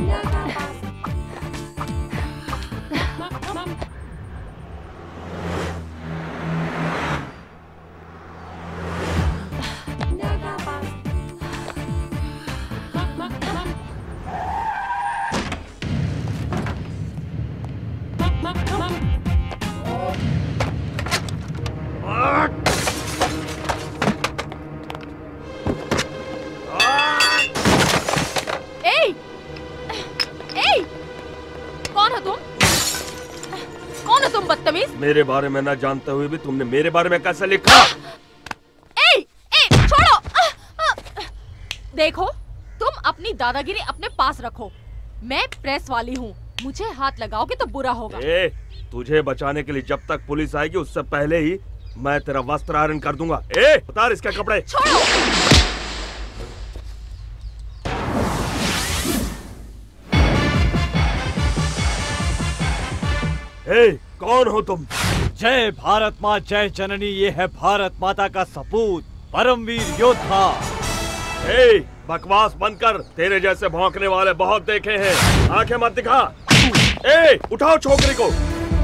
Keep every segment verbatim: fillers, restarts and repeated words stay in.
मेरे बारे में ना जानते हुए भी तुमने मेरे बारे में कैसे लिखा? ए, ए, छोड़ो। देखो, तुम अपनी दादागिरी अपने पास रखो। मैं प्रेस वाली हूँ, मुझे हाथ लगाओगे तो बुरा होगा। ए, तुझे बचाने के लिए जब तक पुलिस आएगी उससे पहले ही मैं तेरा वस्त्र आयरन कर दूंगा। ए, उतार इसके कपड़े। छोड़ो। ए, कौन हो तुम? जय भारत माँ जय जननी, ये है भारत माता का सपूत, परमवीर योद्धा। ए, बकवास बंद कर, तेरे जैसे भौंकने वाले बहुत देखे हैं। आंखें मत दिखा। ए, उठाओ छोकरी को।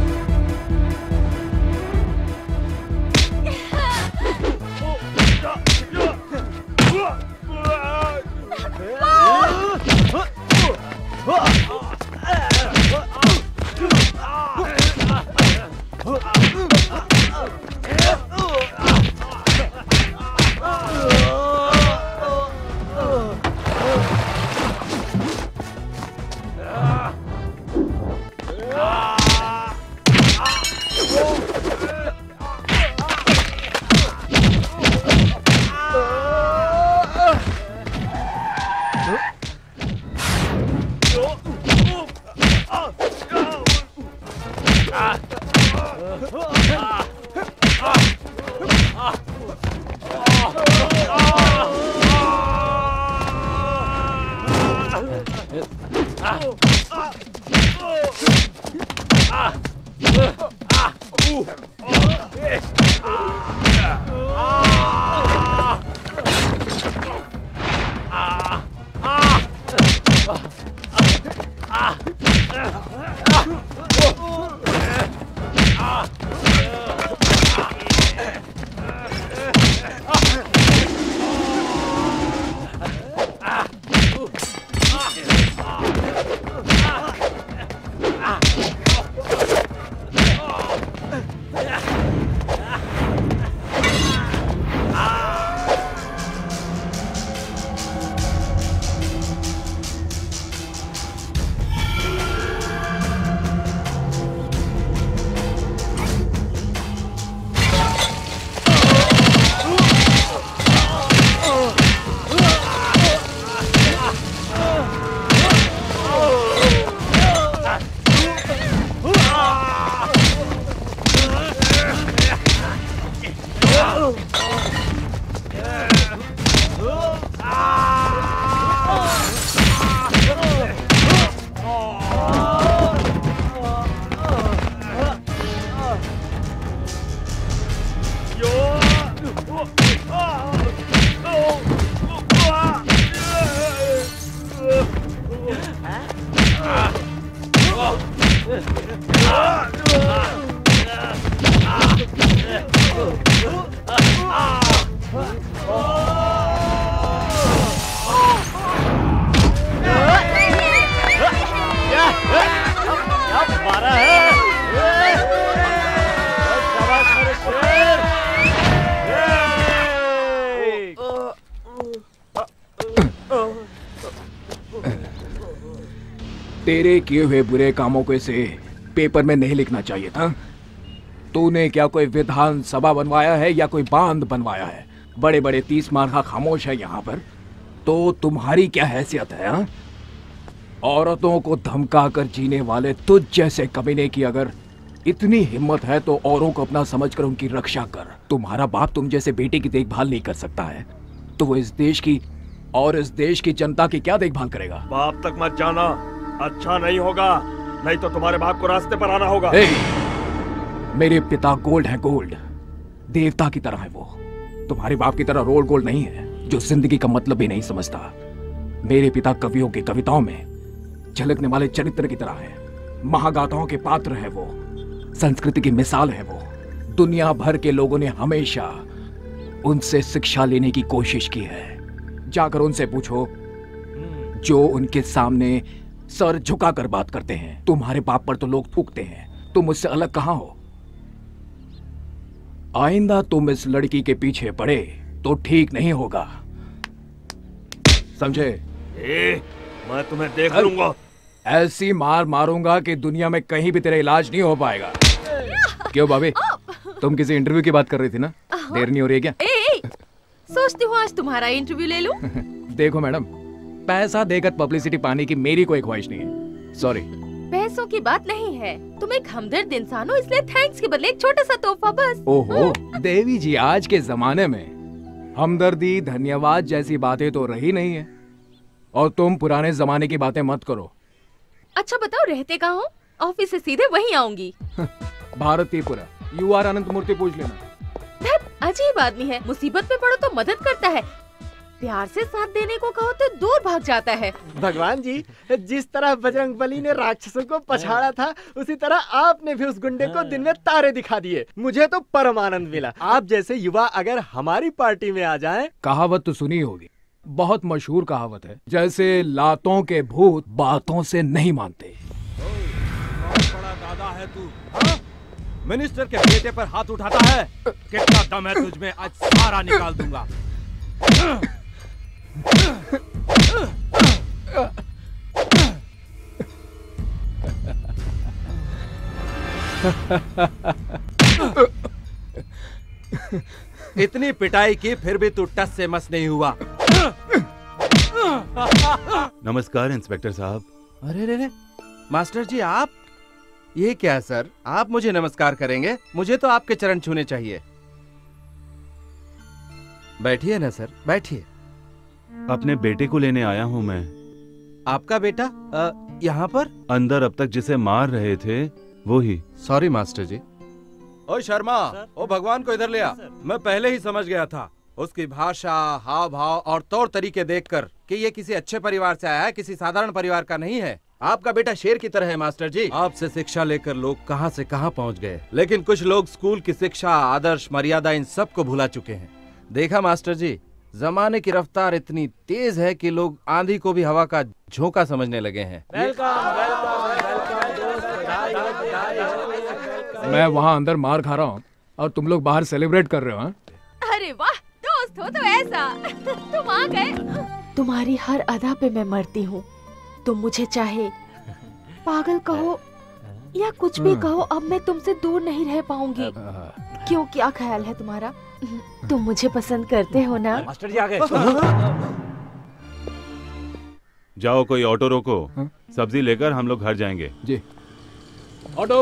तेरे किए हुए बुरे कामों को इसे पेपर में नहीं लिखना चाहिए था। तूने क्या कोई विधान सभा बनवाया है या कोई बांध बनवाया है? बड़े बड़े तीस मार्का खामोश है यहाँ पर, तो तुम्हारी क्या हैसियत है? हा? औरतों को धमका कर जीने वाले तुझ जैसे कमीने की अगर इतनी हिम्मत है तो औरों को अपना समझकर उनकी रक्षा कर। तुम्हारा बाप तुम जैसे बेटे की देखभाल नहीं कर सकता है तो वो इस देश की और इस देश की जनता की क्या देखभाल करेगा? बाप तक मत जाना, अच्छा नहीं होगा, नहीं तो तुम्हारे बाप को रास्ते पर आना होगा। hey, मेरे पिता गोल्ड है, गोल्ड देवता की तरह है वो। तुम्हारे बाप की तरह रोल गोल्ड नहीं है जो जिंदगी का मतलब भी नहीं समझता। मेरे पिता कवियों की कविताओं में झलकने वाले चरित्र की तरह है। महागाथाओं के पात्र है वो, संस्कृति की मिसाल है वो। दुनिया भर के लोगों ने हमेशा उनसे शिक्षा लेने की कोशिश की है। जाकर उनसे पूछो जो उनके सामने सर झुकाकर बात करते हैं। तुम्हारे बाप पर तो लोग थूकते हैं, तुम मुझसे अलग कहां हो? आइंदा तुम इस लड़की के पीछे पड़े तो ठीक नहीं होगा, समझे? ए, मैं तुम्हें देख लूंगा। ऐसी मार मारूंगा कि दुनिया में कहीं भी तेरा इलाज नहीं हो पाएगा। क्यों भाभी, तुम किसी इंटरव्यू की बात कर रही थी ना? देर नहीं हो रही है क्या? ए, ए, सोचती हूँ आज तुम्हारा इंटरव्यू ले लूं। देखो मैडम, पैसा देकर पब्लिसिटी पाने की मेरी कोई ख्वाहिश नहीं है। सॉरी। पैसों की बात नहीं है, तुम एक हमदर्द इंसान हो, इसलिए थैंक्स के बदले एक छोटा सा तोहफा बस। ओहो देवी जी, आज के जमाने में हमदर्दी धन्यवाद जैसी बातें तो रही नहीं है, और तुम पुराने जमाने की बातें मत करो। अच्छा बताओ रहते कहाँ हो? ऑफिस से सीधे वहीं आऊंगी। भारतीपुरा, यू आर अनंत मूर्ति पूछ लेना। अजीब आदमी है, मुसीबत में पड़ो तो मदद करता है, प्यार से साथ देने को कहो तो दूर भाग जाता है। भगवान जी, जिस तरह बजरंगबली ने राक्षसों को पछाड़ा था, उसी तरह आपने भी उस गुंडे को दिन में तारे दिखा दिए। मुझे तो परम आनंद मिला। आप जैसे युवा अगर हमारी पार्टी में आ जाएं। कहावत तो सुनी होगी, बहुत मशहूर कहावत है, जैसे लातों के भूत बातों से नहीं मानते। बड़ा दादा है तू, हाँ? मिनिस्टर के बेटे पर हाथ उठाता है? कितना दम है तुझमें, आज सारा निकाल दूंगा। इतनी पिटाई की फिर भी तू टस से मस नहीं हुआ। नमस्कार इंस्पेक्टर साहब। अरे रे रे, मास्टर जी आप? ये क्या सर, आप मुझे नमस्कार करेंगे? मुझे तो आपके चरण छूने चाहिए। बैठिए ना सर, बैठिए। अपने बेटे को लेने आया हूँ मैं। आपका बेटा यहाँ पर? अंदर अब तक जिसे मार रहे थे वो ही। Sorry master ji. ओ शर्मा, ओ भगवान को इधर ले आ। मैं पहले ही समझ गया था, उसकी भाषा, हाव भाव और तौर तरीके देखकर कि ये किसी अच्छे परिवार से आया है, किसी साधारण परिवार का नहीं है। आपका बेटा शेर की तरह है मास्टर जी। आपसे शिक्षा लेकर लोग कहां से कहां पहुंच गए, लेकिन कुछ लोग स्कूल की शिक्षा, आदर्श, मर्यादा इन सब को भुला चुके हैं। देखा मास्टर जी, जमाने की रफ्तार इतनी तेज है कि लोग आंधी को भी हवा का झोंका समझने लगे हैं। मैं वहाँ अंदर मार खा रहा हूँ और तुम लोग बाहर सेलिब्रेट कर रहे हो। अरे वाह, दोस्त हो तो ऐसा। तुम आ गए। तुम्हारी हर अदा पे मैं मरती हूँ। तुम मुझे चाहे पागल कहो या कुछ भी कहो, अब मैं तुमसे दूर नहीं रह पाऊंगी। क्यों, क्या ख्याल है तुम्हारा? तुम मुझे पसंद करते हो ना? मास्टर जी आ गए। जाओ कोई ऑटो रोको, सब्जी लेकर हम लोग घर जाएंगे। जी। ऑटो।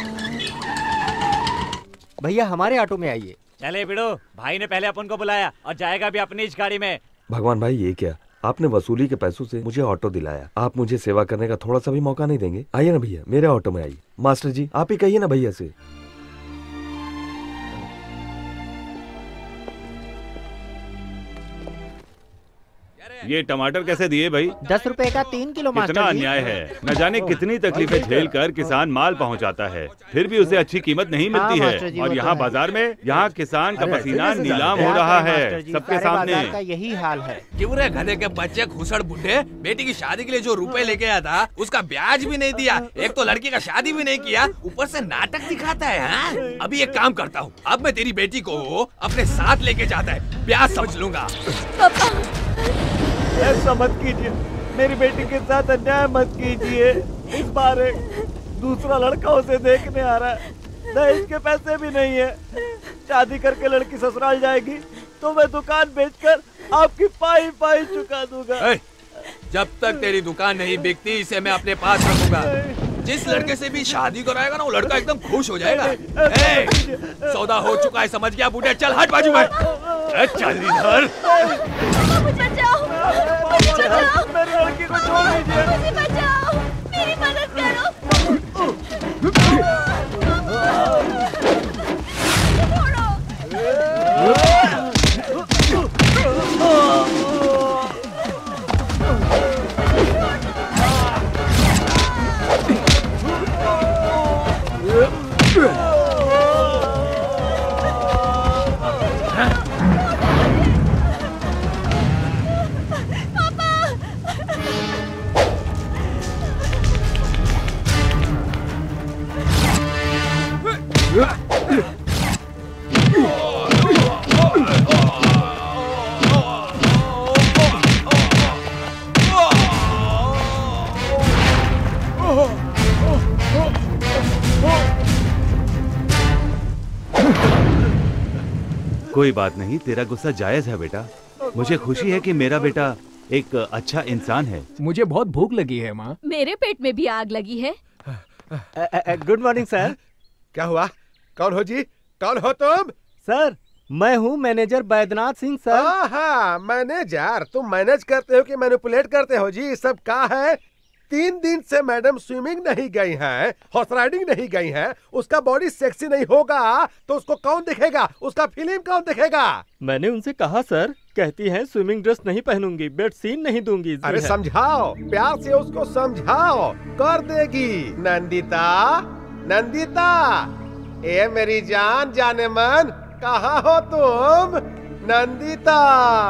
भैया हमारे ऑटो में आइए। चले बिड़ो, भाई ने पहले अपन को बुलाया और जाएगा भी अपनी इस गाड़ी में। भगवान भाई, ये क्या? आपने वसूली के पैसों से मुझे ऑटो दिलाया, आप मुझे सेवा करने का थोड़ा सा भी मौका नहीं देंगे? आइए ना भैया, मेरे ऑटो में आइए। मास्टर जी आप ही कहिए ना भैया से। ये टमाटर कैसे दिए भाई? दस रुपए का तीन किलो मास्टर कितना जी। अन्याय है। न जाने कितनी तकलीफें झेल कर किसान माल पहुंचाता है, फिर भी उसे अच्छी कीमत नहीं मिलती हाँ, मास्टर जी, है। और वो तो यहाँ है। बाजार में यहाँ किसान का पसीना नीलाम हो रहा है सबके सामने। बाजार का यही हाल है। क्यों रे गधे के बच्चे घुसड़ बुड्ढे, बेटी की शादी के लिए जो रुपए लेके आया था उसका ब्याज भी नहीं दिया। एक तो लड़की का शादी भी नहीं किया, ऊपर से नाटक दिखाता है। हाँ? अभी एक काम करता हूँ, अब मैं तेरी बेटी को अपने साथ लेके जाता है, ब्याज समझ लूंगा। ऐसा मत कीजिए, मेरी बेटी के साथ अन्याय मत कीजिए। इस बार एक दूसरा लड़का उसे देखने आ रहा है, दहेज के पैसे भी नहीं है। शादी करके लड़की ससुराल जाएगी तो मैं दुकान बेचकर आपकी पाई पाई चुका दूंगा। जब तक तेरी दुकान नहीं बिकती इसे मैं अपने पास रखूंगा। जिस लड़के से भी शादी कराएगा ना वो लड़का एकदम खुश हो जाएगा। ए, सौदा हो चुका है, समझ गया बूढ़े? चल हट बाजू में। चल इधर। मुझे बचाओ, मुझे बचाओ, मेरी लड़की को छोड़ दीजिए। मुझे बचाओ, मेरी मदद करो। छोड़ो। कोई बात नहीं, तेरा गुस्सा जायज है बेटा। मुझे खुशी है कि मेरा बेटा एक अच्छा इंसान है। मुझे बहुत भूख लगी है माँ। मेरे पेट में भी आग लगी है। Good morning sir. क्या हुआ? कौन हो जी? कौन हो तुम? सर मैं हूँ मैनेजर बैद्यनाथ सिंह सर। हाँ, मैनेजर। तुम मैनेज करते हो कि मैनिपुलेट करते हो जी? सब क्या है? तीन दिन से मैडम स्विमिंग नहीं गई हैं, हॉर्स राइडिंग नहीं गई हैं, उसका बॉडी सेक्सी नहीं होगा तो उसको कौन देखेगा? उसका फिल्म कौन देखेगा? मैंने उनसे कहा सर, कहती हैं स्विमिंग ड्रेस नहीं पहनूंगी, बेड सीन नहीं दूंगी। अरे समझाओ, प्यार से उसको समझाओ, कर देगी। नंदिता, नंदिता, ए मेरी जान जाने मन, कहाँ हो तुम? नंदिता।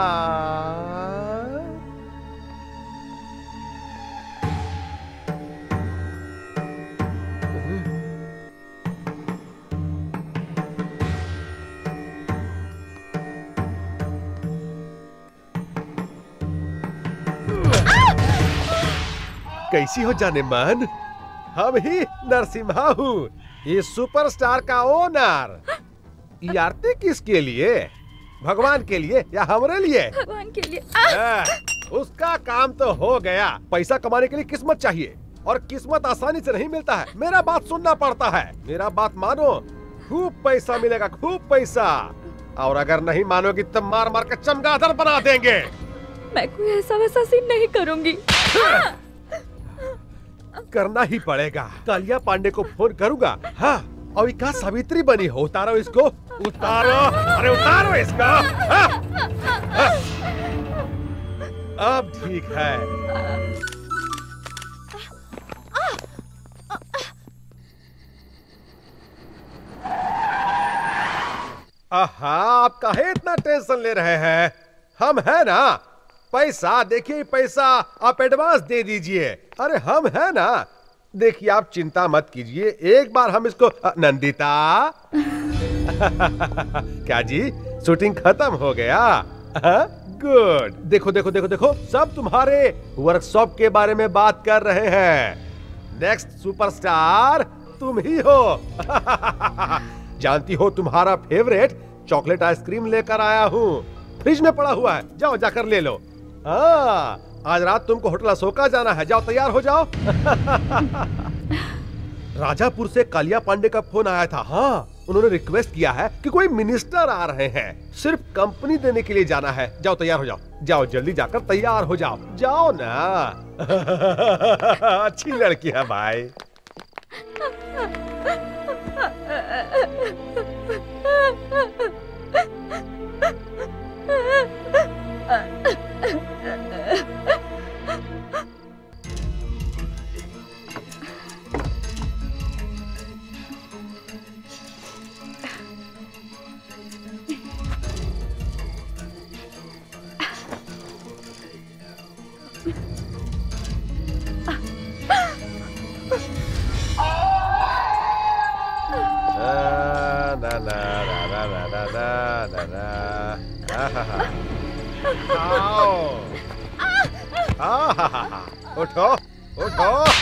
कैसी हो जाने मन? हम ही नरसिम्हा हूँ, ये सुपरस्टार का ओनर। ये आरती किसके लिए? भगवान के लिए या हमारे लिए? भगवान के लिए। आ, उसका काम तो हो गया। पैसा कमाने के लिए किस्मत चाहिए और किस्मत आसानी से नहीं मिलता है। मेरा बात सुनना पड़ता है। मेरा बात मानो, खूब पैसा मिलेगा, खूब पैसा। और अगर नहीं मानोगी तो मार मार कर चमगादड़ बना देंगे। मैं कोई ऐसा वैसा सीन नहीं करूंगी। करना ही पड़ेगा। कालिया पांडे को फोन करूंगा। हाँ, और क्या सावित्री बनी हो? उतारो इसको, उतारो, अरे उतारो इसको। हाँ, हाँ। अब ठीक है। आहा, आप काहे इतना टेंशन ले रहे हैं? हम है ना। पैसा देखिए, पैसा आप एडवांस दे दीजिए। अरे हम है ना। देखिए आप चिंता मत कीजिए, एक बार हम इसको। नंदिता क्या जी, शूटिंग खत्म हो गया? गुड। देखो देखो देखो देखो, सब तुम्हारे वर्कशॉप के बारे में बात कर रहे हैं। नेक्स्ट सुपरस्टार तुम ही हो। जानती हो, तुम्हारा फेवरेट चॉकलेट आइसक्रीम लेकर आया हूँ, फ्रिज में पड़ा हुआ है, जाओ जाकर ले लो। हाँ, आज रात तुमको होटल अशोका जाना है, जाओ तैयार हो जाओ। राजापुर से कालिया पांडे का फोन आया था। हाँ, उन्होंने रिक्वेस्ट किया है कि कोई मिनिस्टर आ रहे हैं, सिर्फ कंपनी देने के लिए जाना है। जाओ तैयार हो जाओ, जाओ जल्दी जाकर तैयार हो जाओ, जाओ ना। अच्छी लड़की है भाई। उठो उठो।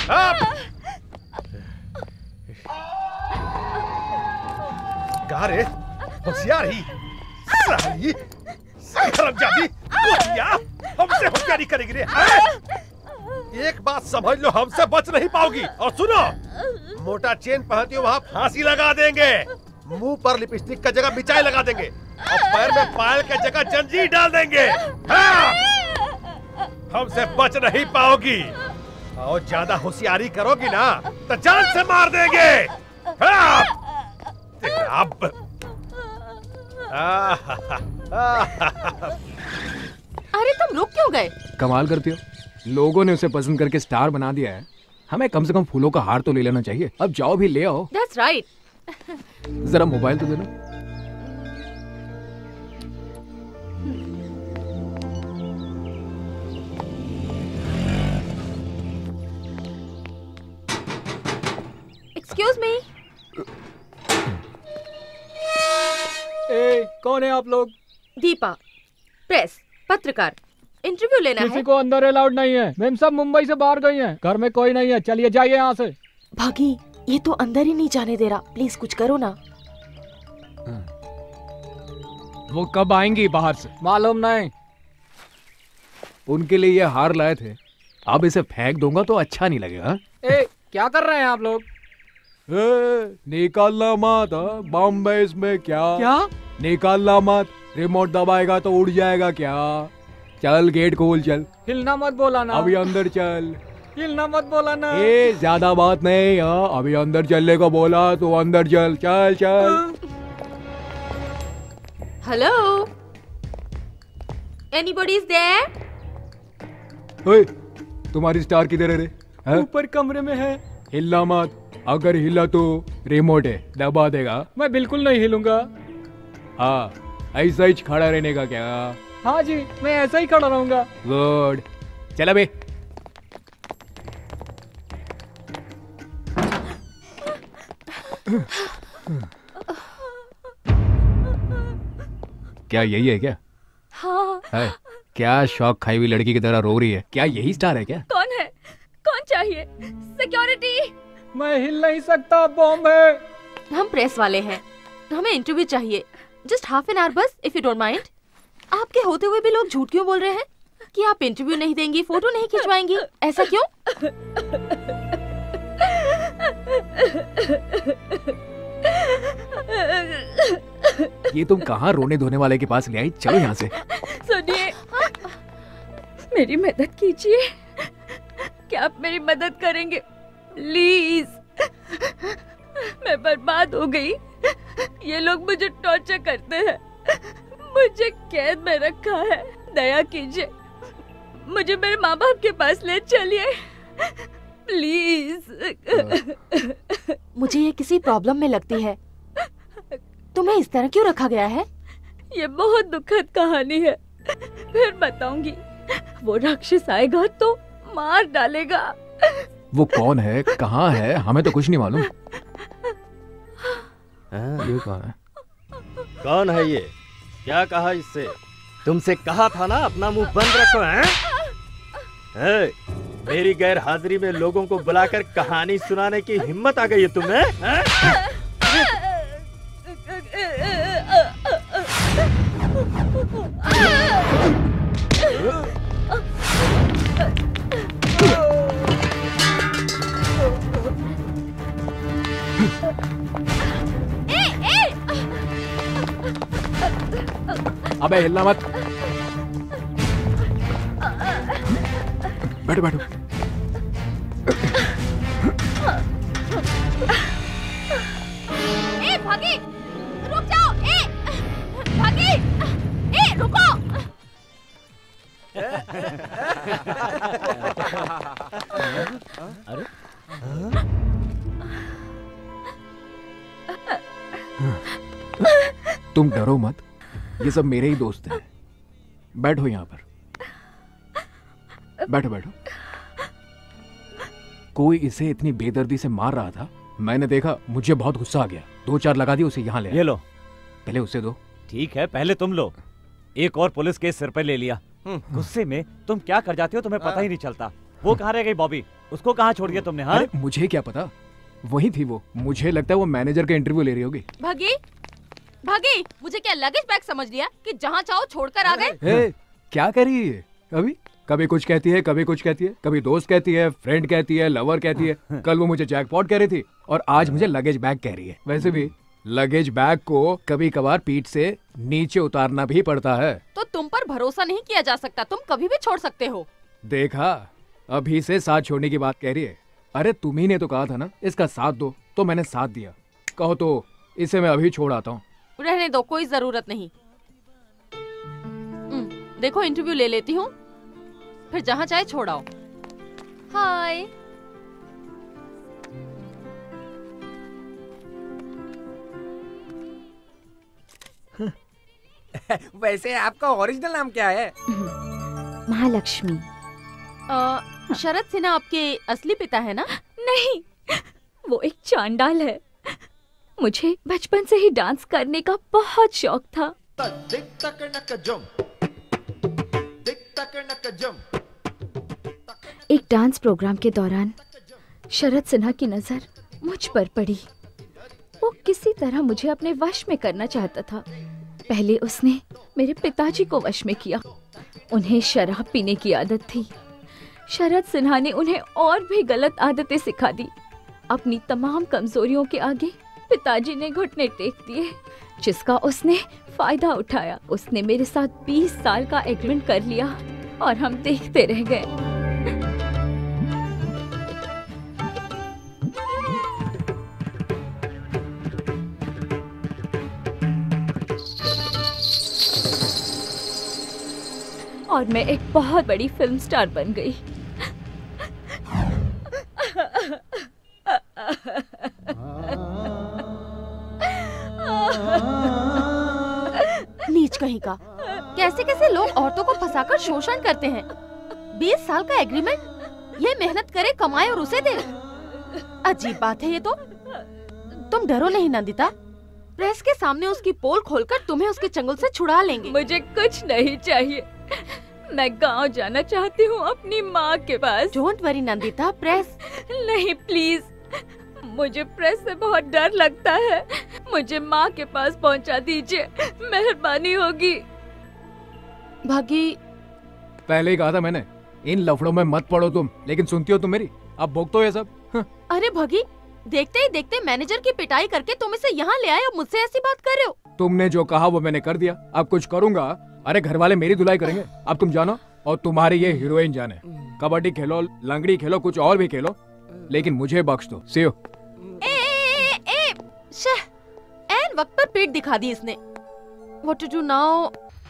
गारे होशियारी साली हरामजादी, कुतिया, हमसे होशियारी करेगी रे। एक बात समझ लो, हमसे बच नहीं पाओगी। और सुनो, मोटा चेन पहनती हो वहाँ फांसी लगा देंगे, मुंह पर लिपस्टिक का जगह मिचाई लगा देंगे और पैर में पायल का जगह जंजीर डाल देंगे। हाँ! हमसे बच नहीं पाओगी और ज्यादा होशियारी करोगी ना तो जान से मार देंगे। हाँ! अब अरे तुम रुक क्यों गए? कमाल करती हो, लोगों ने उसे पसंद करके स्टार बना दिया है, हमें कम से कम फूलों का हार तो ले लेना चाहिए। अब जाओ भी ले आओ। That's right. जरा मोबाइल तो देना। Excuse me. ए, कौन है आप लोग? दीपा, प्रेस, पत्रकार, इंटरव्यू लेना है। किसी को अंदर अलाउड नहीं है, मैम सब मुंबई से बाहर गई हैं, घर में कोई नहीं है, चलिए जाइए यहाँ से। भागी, ये तो अंदर ही नहीं जाने दे रहा, प्लीज कुछ करो ना। वो कब आएंगी बाहर से मालूम नहीं। उनके लिए ये हार लाए थे, अब इसे फेंक दूंगा तो अच्छा नहीं लगेगा। ए, क्या कर रहे हैं आप लोग? ए, निकालना मत। बॉम्बे इसमें क्या क्या निकालना मत। रिमोट दबाएगा तो उड़ जाएगा क्या। चल गेट खोल, चल। हिलना मत बोला ना। अभी अंदर चल। हिलना मत बोला ना। ए, ज्यादा बात नहीं। हाँ, अभी अंदर चलने को बोला तो अंदर चल। चल चल। Hello, anybody is there? ओए, तुम्हारी स्टार किधर है रे? ऊपर कमरे में है। हिलना मत। अगर हिला तो रिमोट है, दबा देगा। मैं बिल्कुल नहीं हिलूंगा। हाँ, ऐसा ही खड़ा रहने का क्या? हाँ जी, मैं ऐसा ही खड़ा रहूंगा। गुड, चल बे। क्या यही है क्या? हाँ। है? क्या शौक खाई हुई लड़की की तरह रो रही है? क्या यही स्टार है क्या? कौन है? कौन चाहिए? सिक्योरिटी। मैं हिल नहीं सकता, बॉम्ब है। हम प्रेस वाले हैं, हमें इंटरव्यू चाहिए। जस्ट हाफ एन आवर बस, इफ यू डोंट माइंड। आपके होते हुए भी लोग झूठ क्यों बोल रहे हैं कि आप इंटरव्यू नहीं देंगी, फोटो नहीं खिंचवाएंगी? ऐसा क्यों? ये तुम कहाँ रोने धोने वाले के पास ले आई? चलो यहाँ से। सुनिए, मेरी मदद कीजिए। क्या आप मेरी मदद करेंगे प्लीज? मैं बर्बाद हो गई। ये लोग मुझे टॉर्चर करते हैं, मुझे कैद में रखा है। दया कीजिए, मुझे मेरे माँ बाप के पास ले चलिए प्लीज। मुझे ये किसी प्रॉब्लम में लगती है। तुम्हें इस तरह क्यों रखा गया है? ये बहुत दुखद कहानी है, फिर बताऊंगी। वो राक्षस आएगा तो मार डालेगा। वो कौन है, कहाँ है? हमें तो कुछ नहीं मालूम। ये कौन है? कौन है ये? क्या कहा इससे? तुमसे कहा था ना अपना मुंह बंद रखो। हैं? है? मेरी गैर हाजिरी में लोगों को बुलाकर कहानी सुनाने की हिम्मत आ गई है तुम्हें? हैं? अबे हिलना मत। बैठो बैठो। ए भागी, रुक जाओ। ए भागी, ए रुको। अरे तुम डरो मत, ये सब मेरे ही दोस्त हैं। बैठो यहाँ पर, बैठो बैठो। कोई इसे इतनी बेदर्दी से मार रहा था, मैंने देखा, मुझे बहुत गुस्सा आ गया। दो चार लगा दी, उसे यहाँ ले। ये लो। पहले उसे दो। ठीक है, पहले तुम लो। एक और पुलिस केस सिर पे ले लिया। गुस्से में तुम क्या कर जाते हो तुम्हें पता ही नहीं चलता। वो कहाँ रह गई बॉबी? उसको कहाँ छोड़ दिया तुमने? हाँ? अरे मुझे क्या पता, वही थी वो। मुझे लगता है वो मैनेजर का इंटरव्यू ले रही होगी। भागी भागी, मुझे क्या लगेज बैग समझ लिया कि जहाँ चाहो छोड़कर आ गए? क्या कर रही है अभी? कभी कुछ कहती है, कभी कुछ कहती है, कभी दोस्त कहती है, फ्रेंड कहती है, लवर कहती है। कल वो मुझे जैकपॉट कह रही थी और आज मुझे लगेज बैग कह रही है। वैसे भी लगेज बैग को कभी कभार पीठ से नीचे उतारना भी पड़ता है। तो तुम पर भरोसा नहीं किया जा सकता, तुम कभी भी छोड़ सकते हो। देखा, अभी से साथ छोड़ने की बात कह रही है। अरे तुम्ही ने तो कहा था ना इसका साथ दो, तो मैंने साथ दिया। कहो तो इसे मैं अभी छोड़ आता हूँ। रहने दो, कोई जरूरत नहीं। देखो इंटरव्यू ले लेती हूँ, फिर जहाँ चाहे छोड़ाओ। हाय। वैसे आपका ओरिजिनल नाम क्या है? महालक्ष्मी। शरद सिन्हा आपके असली पिता है ना? नहीं, वो एक चांडाल है। मुझे बचपन से ही डांस करने का बहुत शौक था। एक डांस प्रोग्राम के दौरान शरद सिन्हा की नजर मुझ पर पड़ी। वो किसी तरह मुझे अपने वश में करना चाहता था। पहले उसने मेरे पिताजी को वश में किया। उन्हें शराब पीने की आदत थी। शरद सिन्हा ने उन्हें और भी गलत आदतें सिखा दी। अपनी तमाम कमजोरियों के आगे पिताजी ने घुटने टेक दिए, जिसका उसने फायदा उठाया। उसने मेरे साथ बीस साल का एग्रीमेंट कर लिया और हम देखते रह गए। और मैं एक बहुत बड़ी फिल्म स्टार बन गई। नीच कहीं का, कैसे कैसे लोग औरतों को फंसाकर शोषण करते हैं। बीस साल का एग्रीमेंट, ये मेहनत करे, कमाए और उसे दे। अजीब बात है ये तो। तुम डरो नहीं नंदिता, प्रेस के सामने उसकी पोल खोलकर तुम्हें उसके चंगुल से छुड़ा लेंगे। मुझे कुछ नहीं चाहिए, मैं गांव जाना चाहती हूँ अपनी माँ के पास। डोंट वरी नंदिता, प्रेस नहीं प्लीज, मुझे प्रेस से बहुत डर लगता है। मुझे माँ के पास पहुँचा दीजिए, मेहरबानी होगी। भागी, पहले ही कहा था मैंने, इन लफड़ों में मत पड़ो तुम, लेकिन सुनती हो तुम मेरी? अब भोगतो ये सब। अरे भागी, देखते ही देखते मैनेजर की पिटाई करके तुम इसे यहाँ ले आए और मुझसे ऐसी बात कर रहे हो। तुमने जो कहा वो मैंने कर दिया, अब कुछ करूंगा। अरे घर वाले मेरी धुलाई करेंगे, अब तुम जानो और तुम्हारी ये हीरोइन जाने। कबड्डी खेलो, लंगड़ी खेलो, कुछ और भी खेलो, लेकिन मुझे बख्श दो। सी यू। ए, ए, ए, शह, ऐन वक्त पर पेट दिखा दी इसने। What to do now?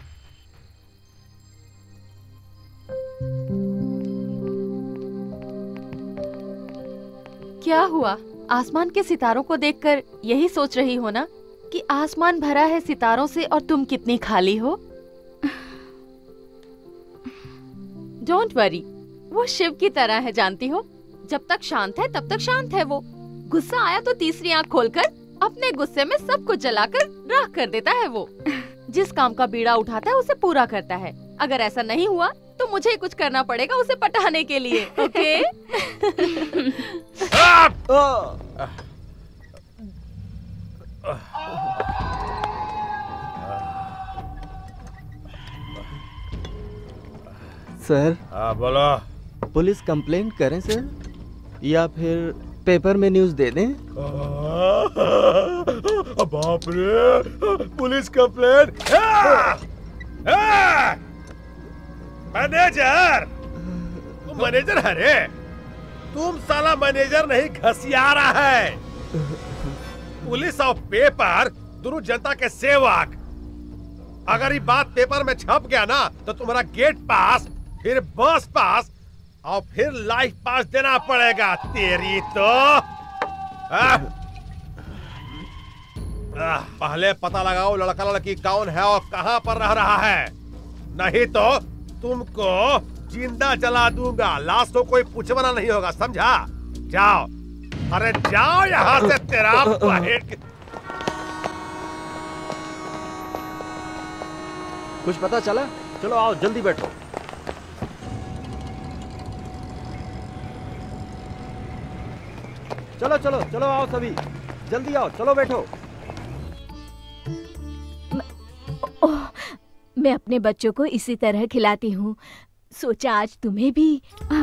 क्या हुआ? आसमान के सितारों को देखकर यही सोच रही हो ना कि आसमान भरा है सितारों से और तुम कितनी खाली हो? डोंट वरी, वो शिव की तरह है, जानती हो। जब तक शांत है तब तक शांत है वो। गुस्सा आया तो तीसरी आंख खोलकर अपने गुस्से में सब कुछ जलाकर राख कर देता है वो। जिस काम का बीड़ा उठाता है उसे पूरा करता है। अगर ऐसा नहीं हुआ तो मुझे ही कुछ करना पड़ेगा उसे पटाने के लिए। ओके? सर, हाँ बोलो। पुलिस कंप्लेंट करें सर, या फिर पेपर में न्यूज दे दें? बाप रे, पुलिस कंप्लेंट! मैनेजर, तुम मैनेजर है रे? तुम साला मैनेजर नहीं, घसियारा है। पुलिस और पेपर दोनों जनता के सेवक। अगर ये बात पेपर में छप गया ना तो तुम्हारा गेट पास, फिर बस पास और फिर लाइफ पास देना पड़ेगा। तेरी तो आ? आ, पहले पता लगाओ लड़का लड़की कौन है और कहां पर रह रहा है, नहीं तो तुमको जिंदा जला दूंगा। लाश को कोई पूछवाना नहीं होगा, समझा? जाओ, अरे जाओ यहाँ से। तेरा पहेड़ कुछ पता चला? चलो आओ, जल्दी बैठो। चलो चलो चलो, आओ सभी, जल्दी आओ, चलो बैठो। ओह, मैं अपने बच्चों को इसी तरह खिलाती हूँ, सोचा आज तुम्हें भी। आ,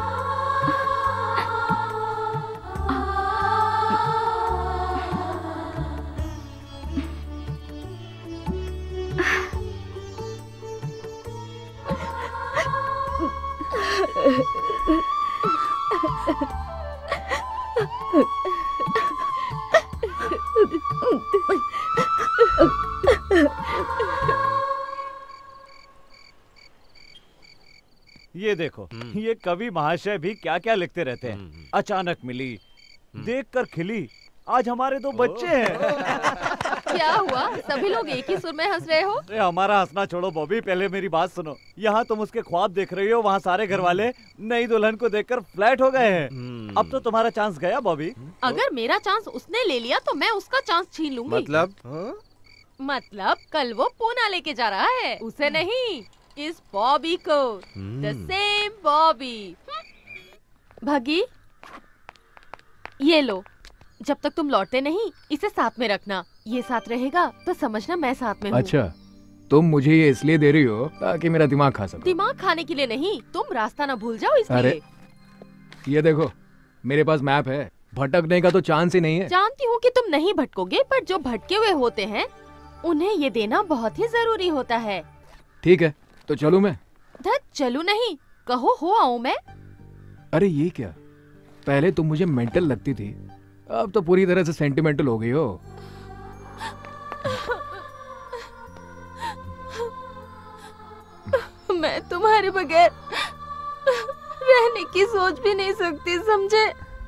ये देखो, ये कवि महाशय भी क्या क्या लिखते रहते हैं। अचानक मिली, देखकर खिली, आज हमारे दो बच्चे हैं। क्या हुआ? सभी लोग एक ही सुर में हंस रहे हो? अरे हमारा हंसना छोड़ो बॉबी, पहले मेरी बात सुनो। यहाँ तुम उसके ख्वाब देख रही हो, वहाँ सारे घर वाले नई दुल्हन को देखकर फ्लैट हो गए हैं। अब तो तुम्हारा चांस गया बॉबी। अगर मेरा चांस उसने ले लिया तो मैं उसका चांस छीन लूंगी। मतलब? मतलब कल वो पूना लेके जा रहा है, उसे नहीं, इस बॉबी को। The same Bobby. भगी, ये लो, जब तक तुम लौटते नहीं इसे साथ में रखना। ये साथ रहेगा तो समझना मैं साथ में हूँ। अच्छा, तुम मुझे ये इसलिए दे रही हो ताकि मेरा दिमाग खा सको? दिमाग खाने के लिए नहीं, तुम रास्ता ना भूल जाओ इसलिए। अरे ये देखो, मेरे पास मैप है, भटकने का तो चांस ही नहीं है। जानती हूँ कि तुम नहीं भटकोगे, पर जो भटके हुए होते हैं उन्हें ये देना बहुत ही जरूरी होता है। ठीक है, तो चलूं मैं? धत चलू नहीं, कहो हो आऊं मैं। अरे ये क्या, पहले तुम मुझे मेंटल लगती थी, अब तो पूरी तरह से सेंटिमेंटल हो गई हो। मैं तुम्हारे बगैर रहने की सोच भी नहीं सकती, समझे?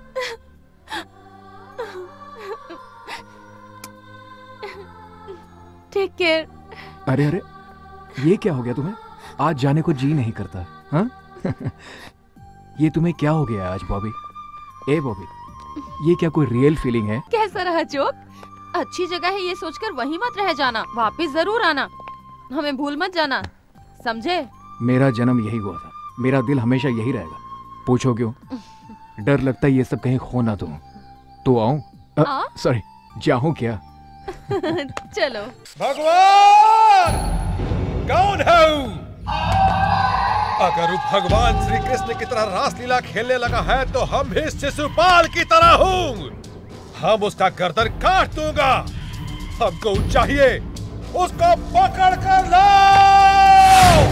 Take care. अरे अरे, ये क्या हो गया तुम्हें? आज जाने को जी नहीं करता, हाँ? ये तुम्हें क्या हो गया आज बॉबी? ए बॉबी, ये क्या कोई रियल फीलिंग है? कैसा रहा जोक? अच्छी जगह है ये सोचकर वहीं मत रह जाना, वापस जरूर आना, हमें भूल मत जाना, समझे? मेरा जन्म यही हुआ था, मेरा दिल हमेशा यही रहेगा। पूछो क्यों? डर लगता है ये सब कहीं खो ना दूं। तो आऊं? सॉरी, जाऊं क्या? चलो। भगवान कौन है? अगर भगवान श्री कृष्ण की तरह रासलीला खेलने लगा है तो हम भी शिशुपाल की तरह हूँ। हम उसका गर्दन काट दूंगा। हमको चाहिए, उसको पकड़ कर लाओ।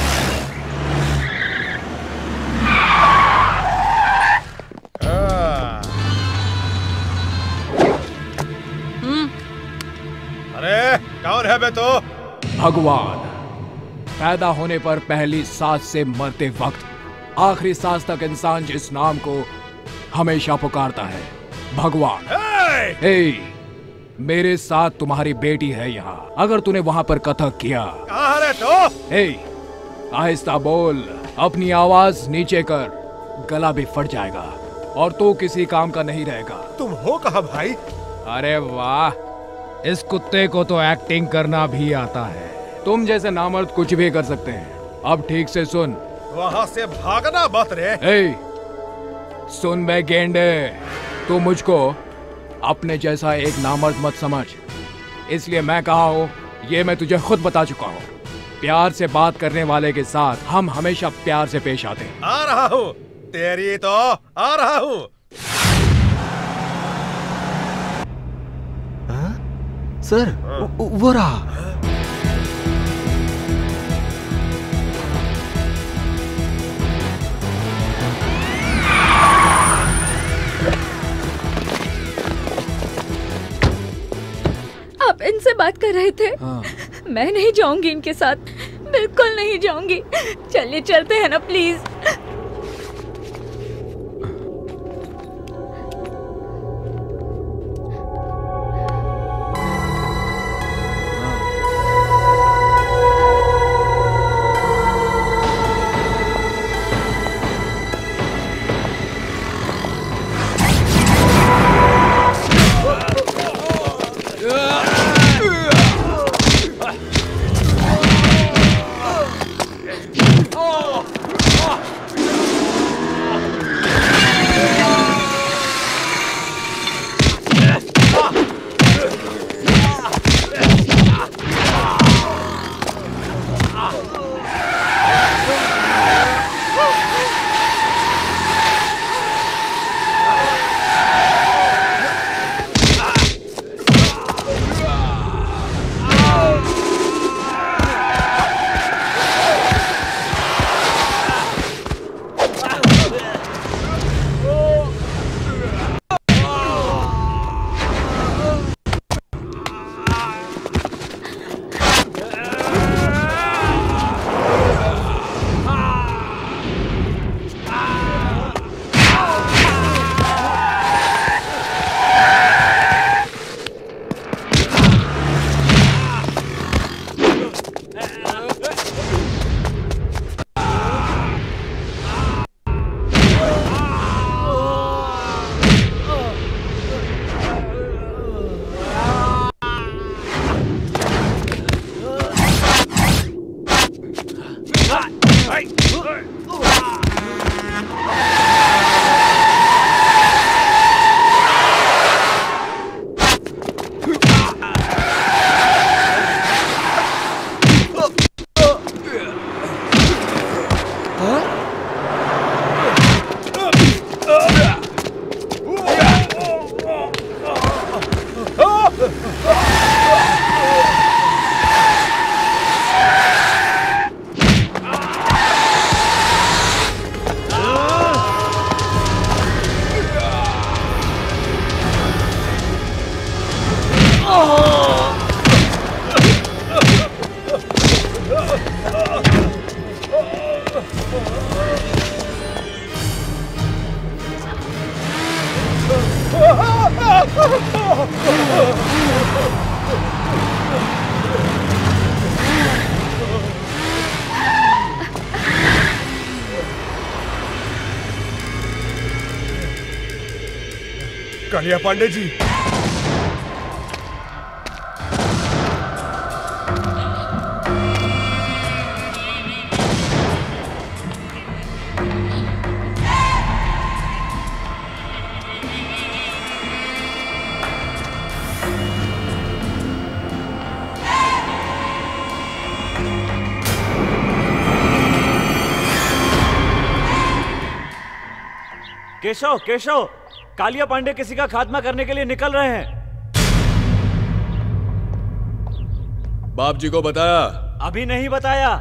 अरे कौन है बे तो? भगवान। पैदा होने पर पहली सांस से मरते वक्त आखिरी सांस तक इंसान जिस नाम को हमेशा पुकारता है, भगवान। hey! hey, मेरे साथ तुम्हारी बेटी है यहाँ। अगर तूने वहाँ पर कथक किया, कहाँ है तो? hey, आहिस्ता बोल, अपनी आवाज नीचे कर, गला भी फट जाएगा और तू किसी काम का नहीं रहेगा। तुम हो कहाँ भाई? अरे वाह, इस कुत्ते को तो एक्टिंग करना भी आता है। तुम जैसे नामर्द कुछ भी कर सकते हैं। अब ठीक से सुन। वहाँ से भागना मत रे। ए, सुन बे गेंडे, तू मुझको अपने जैसा एक नामर्द मत समझ। इसलिए मैं कहा हूँ, ये मैं तुझे खुद बता चुका हूँ। प्यार से बात करने वाले के साथ हम हमेशा प्यार से पेश आते हैं। आ रहा हूँ, तेरी तो आ रहा हूँ। सर, वो रहा। आप इनसे बात कर रहे थे? हाँ। मैं नहीं जाऊंगी इनके साथ, बिल्कुल नहीं जाऊंगी। चलिए चलते हैं ना प्लीज। कालिया पांडे जी, केशव केशव, कालिया पांडे किसी का खात्मा करने के लिए निकल रहे हैं। बाप जी को बताया? अभी नहीं बताया।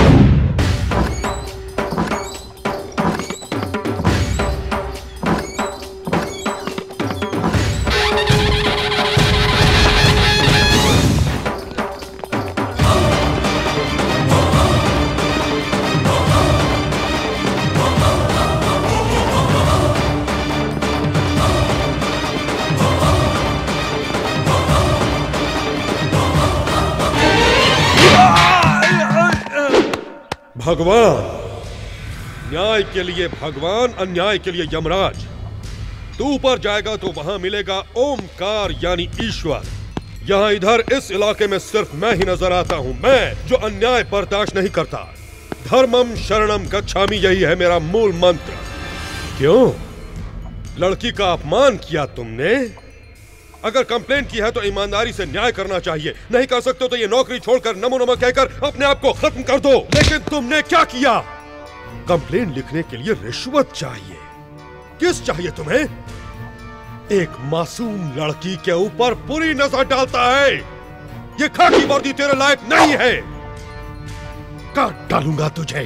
भगवान, न्याय के लिए भगवान, अन्याय के लिए यमराज। तू ऊपर जाएगा तो वहां मिलेगा ओमकार यानी ईश्वर। यहाँ इधर इस इलाके में सिर्फ मैं ही नजर आता हूँ, मैं जो अन्याय बर्दाश्त नहीं करता। धर्मम शरणम गच्छामि, यही है मेरा मूल मंत्र। क्यों? लड़की का अपमान किया तुमने? अगर कंप्लेंट की है तो ईमानदारी से न्याय करना चाहिए। नहीं कर सकते तो ये नौकरी छोड़कर नमो नमः कहकर अपने आप को खत्म कर दो। लेकिन तुमने क्या किया? कंप्लेंट लिखने के लिए रिश्वत चाहिए। किस चाहिए तुम्हें? एक मासूम लड़की के ऊपर बुरी नजर डालता है। ये खाकी वर्दी तेरे लायक नहीं है। काट डालूंगा तुझे।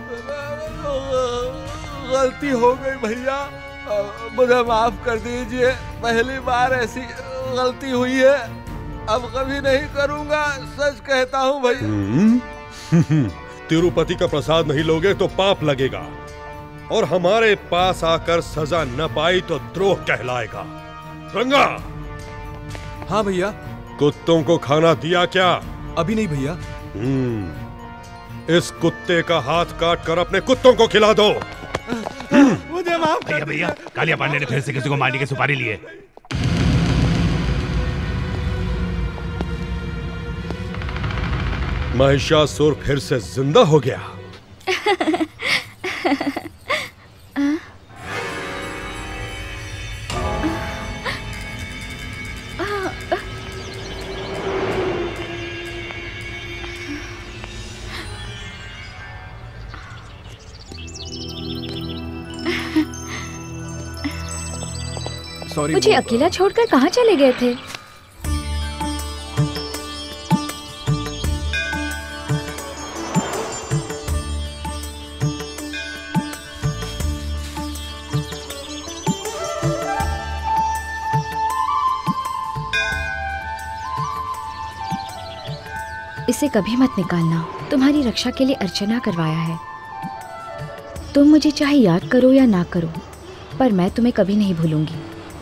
गलती हो गई भैया, मुझे माफ कर दीजिए। पहली बार ऐसी गलती हुई है, अब कभी नहीं करूंगा, सच कहता हूँ भैया। तिरुपति का प्रसाद नहीं लोगे तो पाप लगेगा, और हमारे पास आकर सजा न पाई तो द्रोह कहलाएगा। रंगा। हाँ भैया। कुत्तों को खाना दिया क्या? अभी नहीं भैया। हम्म, इस कुत्ते का हाथ काट कर अपने कुत्तों को खिला दो। मुझे माफ भैया भैया, कालिया पांडे ने फिर से किसी को मारने की सुपारी ली है। महिषासुर फिर से जिंदा हो गया। मुझे अकेला छोड़कर कहाँ चले गए थे? इसे कभी मत निकालना, तुम्हारी रक्षा के लिए अर्चना करवाया है। तुम मुझे चाहे याद करो या ना करो, पर मैं तुम्हें कभी नहीं भूलूंगी।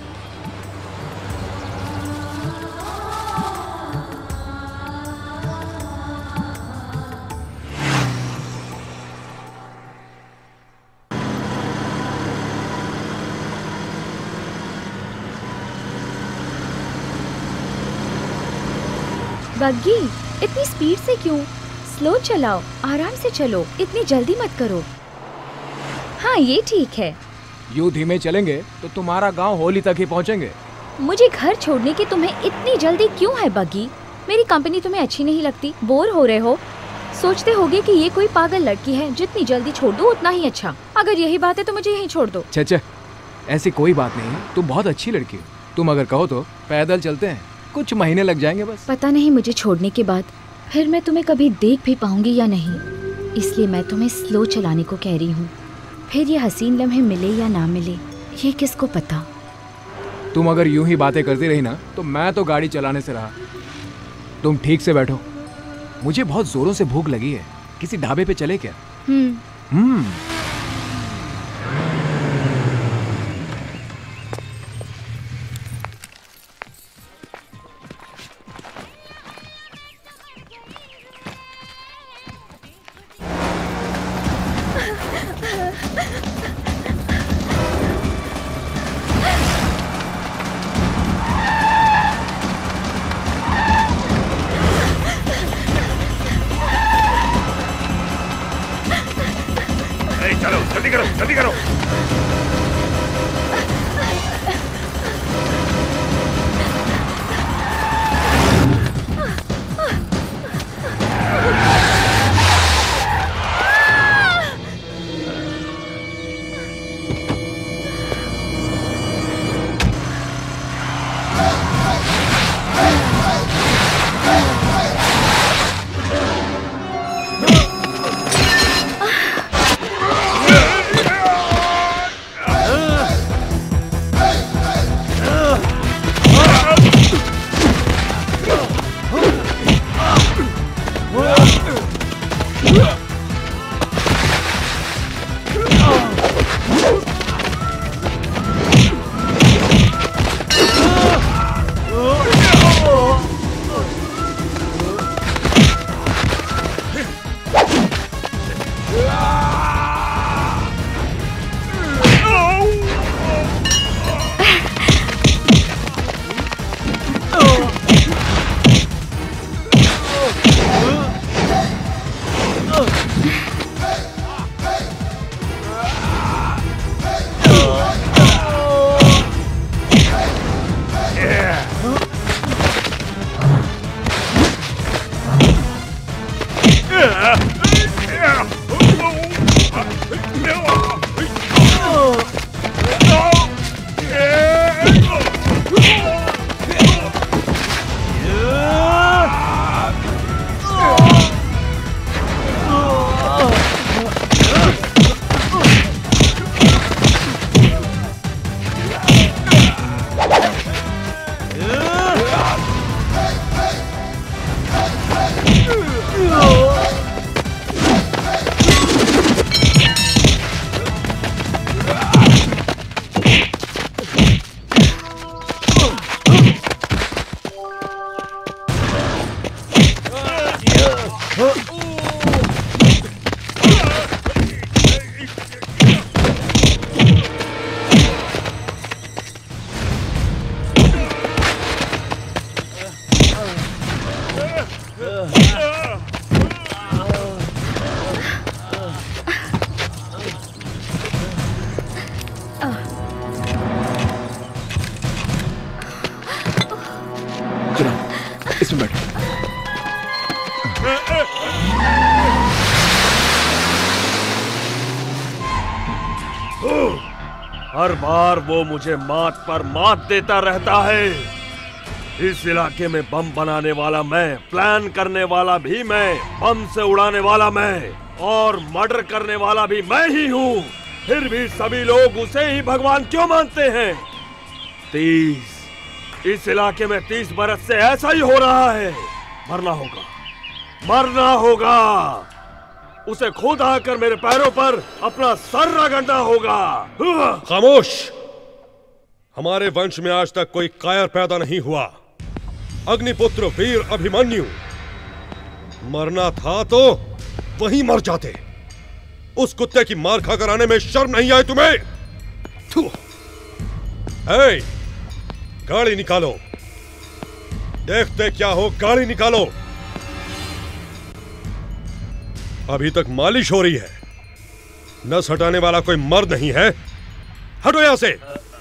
बग्गी, इतनी स्पीड से क्यों? स्लो चलाओ, आराम से चलो, इतनी जल्दी मत करो। हाँ ये ठीक है। यूं धीमे चलेंगे तो तुम्हारा गांव होली तक ही पहुंचेंगे। मुझे घर छोड़ने की तुम्हें इतनी जल्दी क्यों है बग्गी? मेरी कंपनी तुम्हें अच्छी नहीं लगती? बोर हो रहे हो? सोचते होगे कि ये कोई पागल लड़की है, जितनी जल्दी छोड़ दो उतना ही अच्छा। अगर यही बात है तो मुझे यहीं छोड़ दो। छे ऐसी कोई बात नहीं, तुम बहुत अच्छी लड़की हो। तुम अगर कहो तो पैदल चलते हैं, कुछ महीने लग जाएंगे बस। पता नहीं मुझे छोड़ने के बाद फिर मैं तुम्हें कभी देख भी पाऊंगी या नहीं, इसलिए मैं तुम्हें स्लो चलाने को कह रही हूँ। फिर ये हसीन लम्हे मिले या ना मिले, ये किसको पता। तुम अगर यूं ही बातें करती रही ना तो मैं तो गाड़ी चलाने से रहा। तुम ठीक से बैठो, मुझे बहुत जोरों से भूख लगी है। किसी ढाबे पे चले क्या? हम्म हम्म इसमें बैठ। हर बार वो मुझे मात पर मात देता रहता है। इस इलाके में बम बनाने वाला मैं, प्लान करने वाला भी मैं, बम से उड़ाने वाला मैं और मर्डर करने वाला भी मैं ही हूँ। फिर भी सभी लोग उसे ही भगवान क्यों मानते हैं? तीस इस इलाके में तीस बरस से ऐसा ही हो रहा है। मरना होगा, मरना होगा। उसे खुद आकर मेरे पैरों पर अपना सर रगड़ना होगा। खामोश। हमारे वंश में आज तक कोई कायर पैदा नहीं हुआ। अग्निपुत्र वीर अभिमन्यु, मरना था तो वहीं मर जाते। उस कुत्ते की मार खाकर आने में शर्म नहीं आई तुम्हें? ए, गाड़ी निकालो। देखते क्या हो, गाड़ी निकालो। अभी तक मालिश हो रही है। नस हटाने वाला कोई मर्द नहीं है। हटो यहां से।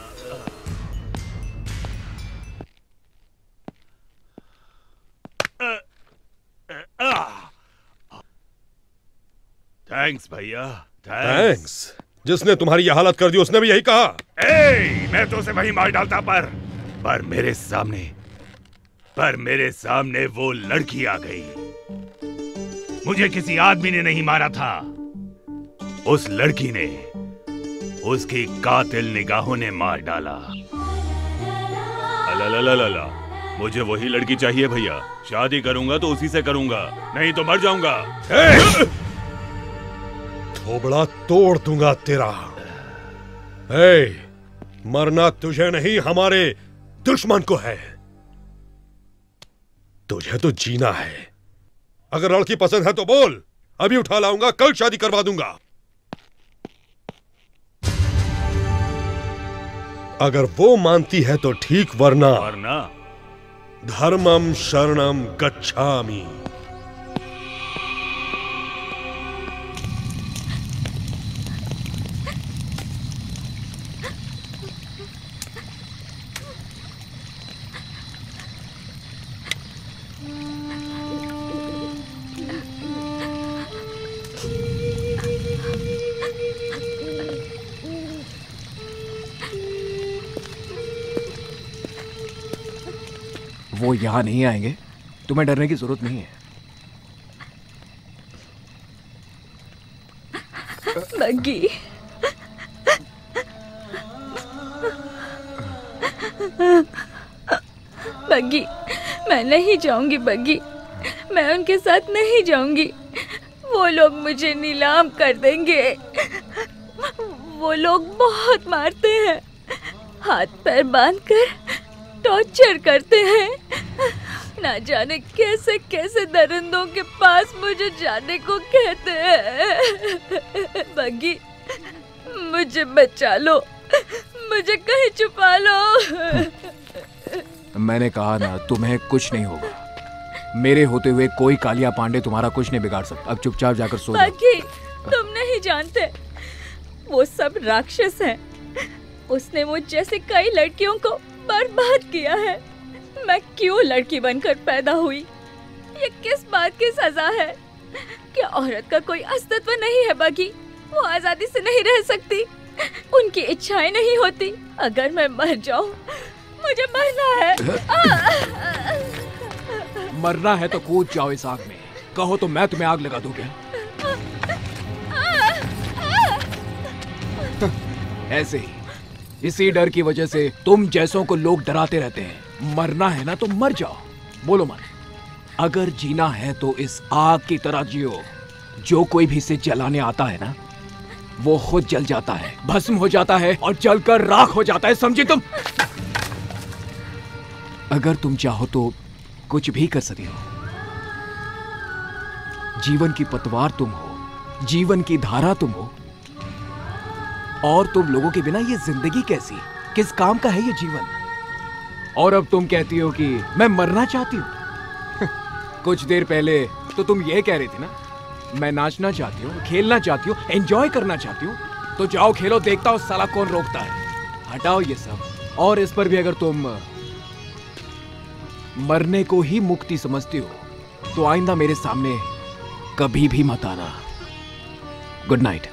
थैंक्स भैया, थैंक्स। जिसने तुम्हारी यह हालत कर दी उसने भी यही कहा। ए, मैं तो उसे वहीं मार डालता, पर पर मेरे सामने पर मेरे सामने वो लड़की आ गई। मुझे किसी आदमी ने नहीं मारा था, उस लड़की ने, उसकी कातिल निगाहों ने मार डाला। अला, मुझे वही लड़की चाहिए भैया। शादी करूंगा तो उसी से करूंगा, नहीं तो मर जाऊंगा। थोबड़ा तोड़ दूंगा तेरा। ए, मरना तुझे नहीं हमारे दुश्मन को है। तुझे तो जीना है। अगर लड़की पसंद है तो बोल, अभी उठा लाऊंगा, कल शादी करवा दूंगा। अगर वो मानती है तो ठीक, वरना वरना धर्मम शरणम गच्छामि। वो यहाँ नहीं आएंगे, तुम्हें डरने की जरूरत नहीं है। बग्गी, बग्गी, मैं नहीं जाऊंगी बग्गी, मैं उनके साथ नहीं जाऊंगी। वो लोग मुझे नीलाम कर देंगे। वो लोग बहुत मारते हैं, हाथ पैर बांधकर टॉर्चर करते हैं। ना जाने कैसे कैसे दरिंदों के पास मुझे जाने को कहते हैं। बग्गी, मुझे बचा लो, मुझे कहीं छुपा लो। मैंने कहा ना, तुम्हें कुछ नहीं होगा। मेरे होते हुए कोई कालिया पांडे तुम्हारा कुछ नहीं बिगाड़ सकता। अब चुपचाप जाकर सो जाओ। बग्गी, तुम नहीं जानते, वो सब राक्षस हैं। उसने मुझ जैसे कई लड़कियों को बर्बाद किया है। मैं क्यों लड़की बनकर पैदा हुई? ये किस बात की सजा है? क्या औरत का कोई अस्तित्व नहीं है बग्गी? वो आजादी से नहीं रह सकती, उनकी इच्छाएं नहीं होती। अगर मैं मर जाऊं, मुझे मरना है। मरना है तो कूद जाओ इस आग में। कहो तो मैं तुम्हें आग लगा दूंगा। ऐसे ही, इसी डर की वजह से तुम जैसों को लोग डराते रहते हैं। मरना है ना तो मर जाओ। बोलो मत। अगर जीना है तो इस आग की तरह जियो। जो कोई भी इसे जलाने आता है ना, वो खुद जल जाता है, भस्म हो जाता है और जलकर राख हो जाता है। समझी तुम? अगर तुम चाहो तो कुछ भी कर सकते हो। जीवन की पतवार तुम हो, जीवन की धारा तुम हो। और तुम लोगों के बिना ये जिंदगी कैसी, किस काम का है ये जीवन? और अब तुम कहती हो कि मैं मरना चाहती हूँ। कुछ देर पहले तो तुम ये कह रही थी ना, मैं नाचना चाहती हूँ, खेलना चाहती हूँ, एंजॉय करना चाहती हूँ। तो जाओ खेलो, देखता हूँ साला कौन रोकता है। हटाओ ये सब। और इस पर भी अगर तुम मरने को ही मुक्ति समझती हो तो आइंदा मेरे सामने कभी भी मत आना। Good night.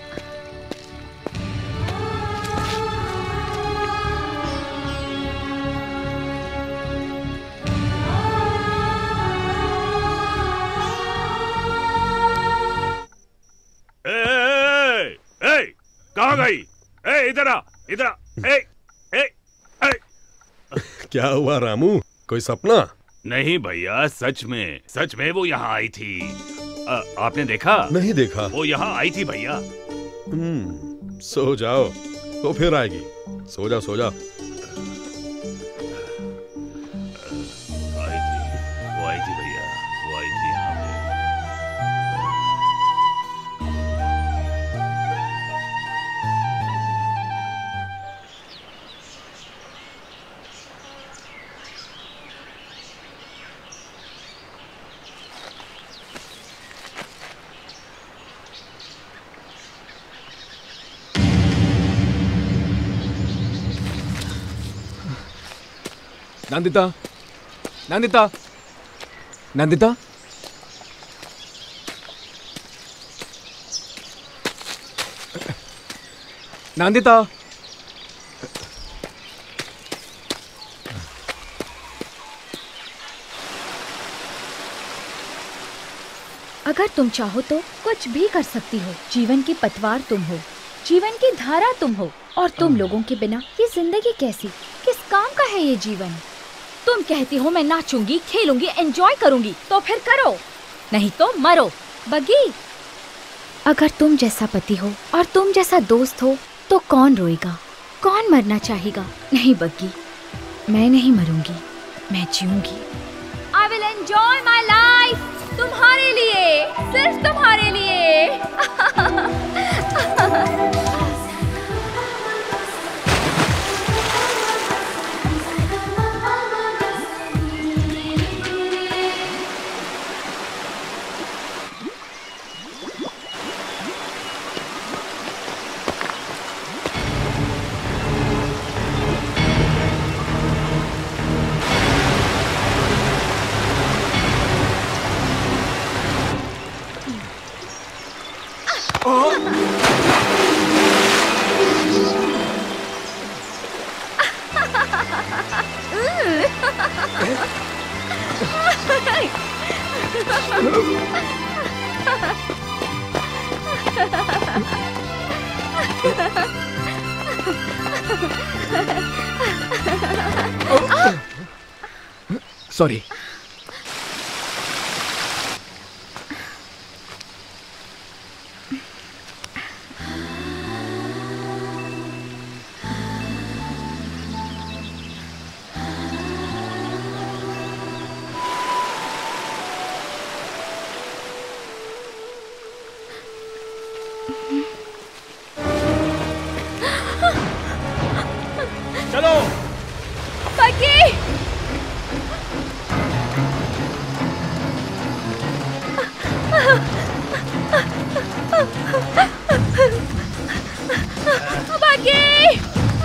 कहाँ गई? ए, इधर आ, इधर आ, ए, ए, ए। क्या हुआ रामू, कोई सपना? नहीं भैया, सच में सच में वो यहाँ आई थी। आ, आपने देखा? नहीं देखा। वो यहाँ आई थी भैया। हम्म, सो जाओ, वो फिर आएगी। सो जा सो जा। आई थी, वो आई थी भैया, वो आई थी यहाँ पे। नंदिता, नंदिता, नंदिता, नंदिता। अगर तुम चाहो तो कुछ भी कर सकती हो। जीवन की पतवार तुम हो, जीवन की धारा तुम हो, और तुम लोगों के बिना ये जिंदगी कैसी, किस काम का है ये जीवन? तुम कहती हो मैं नाचूंगी, खेलूंगी, एंजॉय करूंगी, तो फिर करो, नहीं तो मरो। बग्गी, अगर तुम जैसा पति हो और तुम जैसा दोस्त हो तो कौन रोएगा, कौन मरना चाहेगा? नहीं बग्गी, मैं नहीं मरूंगी, मैं जीऊंगी। I will enjoy my life, तुम्हारे लिए, सिर्फ तुम्हारे लिए। सॉरी। चलो बग्गी, बग्गी,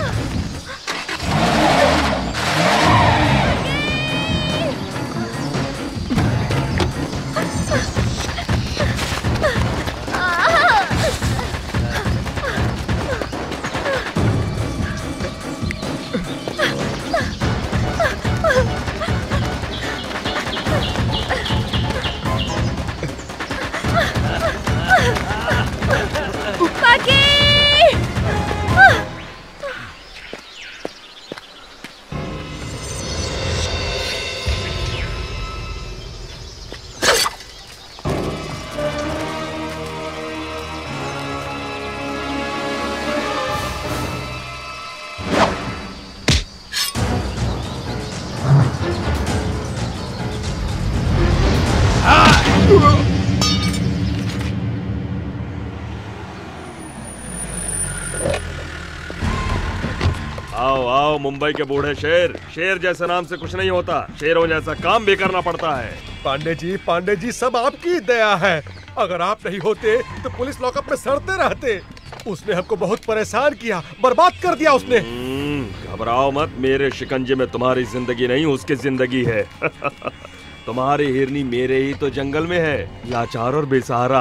आओ आओ मुंबई के बूढ़े शेर, शेर जैसे नाम से कुछ नहीं होता, शेरों जैसा काम भी करना पड़ता है। पांडे जी, पांडे जी, सब आपकी दया है। अगर आप नहीं होते तो पुलिस लॉकअप में सड़ते रहते। उसने हमको बहुत परेशान किया, बर्बाद कर दिया उसने। घबराओ मत, मेरे शिकंजे में तुम्हारी जिंदगी नहीं उसकी जिंदगी है। तुम्हारी हिरनी मेरे ही तो जंगल में है, लाचार और बेसहारा।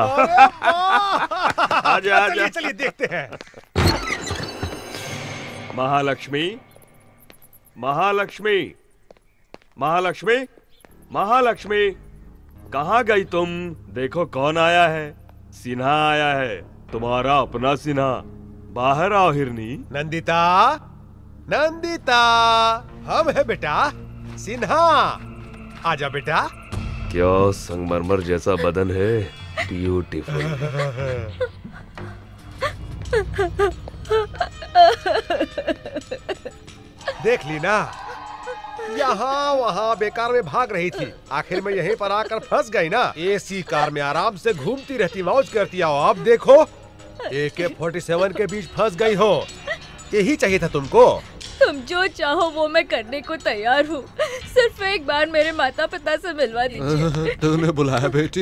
आजा आजा। चलिए चलिए देखते हैं। महालक्ष्मी, महालक्ष्मी, महालक्ष्मी, महालक्ष्मी, कहाँ गई तुम? देखो कौन आया है। सिन्हा आया है, तुम्हारा अपना सिन्हा। बाहर आओ हिरनी। नंदिता, नंदिता, हम है बेटा सिन्हा। आजा बेटा। क्या संगमरमर जैसा बदन है, ब्यूटीफुल। देख ली ना, यहाँ वहाँ बेकार में भाग रही थी, आखिर में यहीं पर आकर फंस गई ना। एसी कार में आराम से घूमती रहती, मौज करती। आओ अब देखो, ए के फोर्टी सेवन के बीच फंस गई हो। यही चाहिए था तुमको। तुम जो चाहो वो मैं करने को तैयार हूँ, सिर्फ एक बार मेरे माता पिता से मिलवा दीजिए। तूने बुलाया बेटी?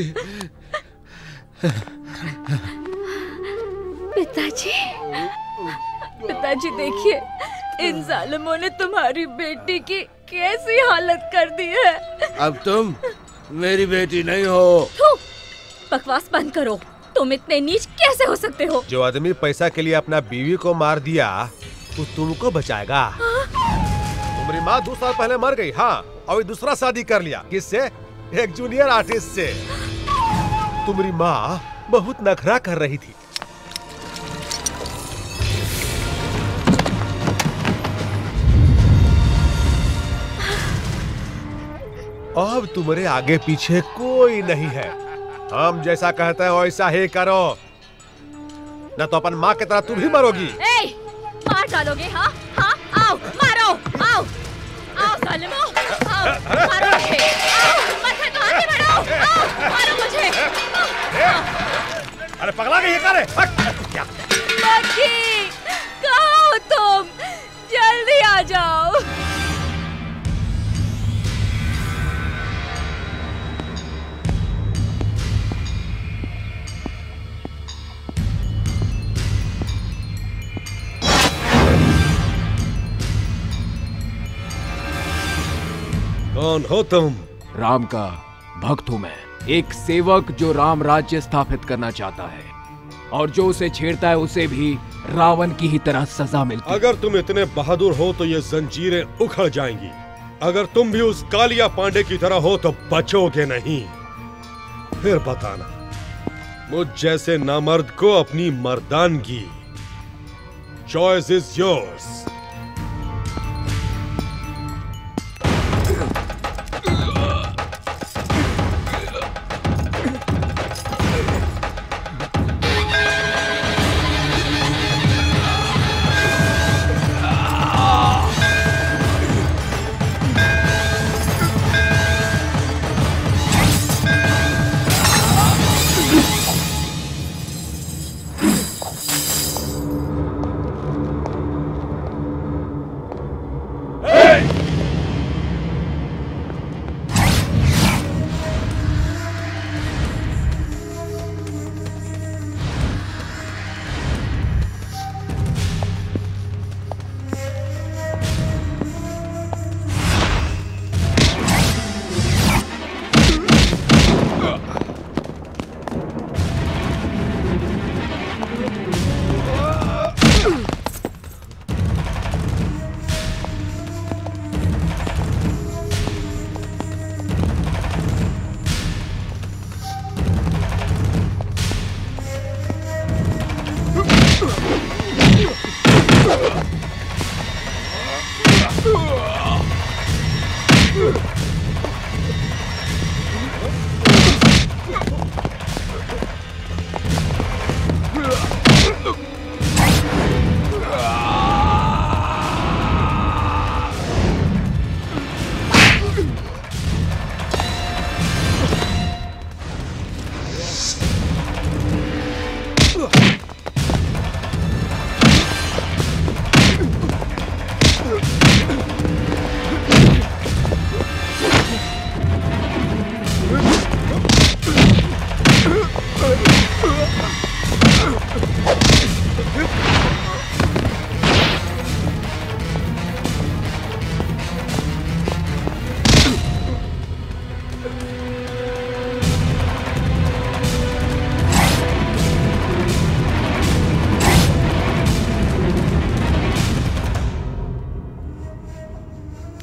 पिताजी, पिताजी देखिए, इन जालिमों ने तुम्हारी बेटी की कैसी हालत कर दी है। अब तुम मेरी बेटी नहीं हो। थू, बकवास बंद करो। तुम इतने नीच कैसे हो सकते हो? जो आदमी पैसा के लिए अपना बीवी को मार दिया, वो तुमको बचाएगा? तुम्हारी माँ दो साल पहले मर गई, हाँ, और दूसरा शादी कर लिया। किससे? एक जूनियर आर्टिस्ट से। तुम्हारी माँ बहुत नखरा कर रही थी। अब तुम्हारे आगे पीछे कोई नहीं है। हम जैसा कहते हैं वैसा ही करो, न तो अपन माँ की तरह तुम भी मरोगी। ए, मार डालोगे? हाँ हाँ, आओ मारो, आओ आओ सालिमो, आओ मारो मुझे, आओ मत तो आगे बढ़ो, आओ मारो मुझे। अरे पगला गई है क्या रे? क्या? मक्खी, कहाँ हो तुम? जल्दी आ जाओ। कौन हो तुम? राम का भक्त हूं मैं, एक सेवक जो राम राज्य स्थापित करना चाहता है, और जो उसे छेड़ता है उसे भी रावण की ही तरह सजा मिलती है। अगर तुम इतने बहादुर हो तो ये जंजीरें उखड़ जाएंगी। अगर तुम भी उस कालिया पांडे की तरह हो तो बचोगे नहीं। फिर बताना, मुझ जैसे नामर्द को अपनी मर्दानगी। Choice is yours.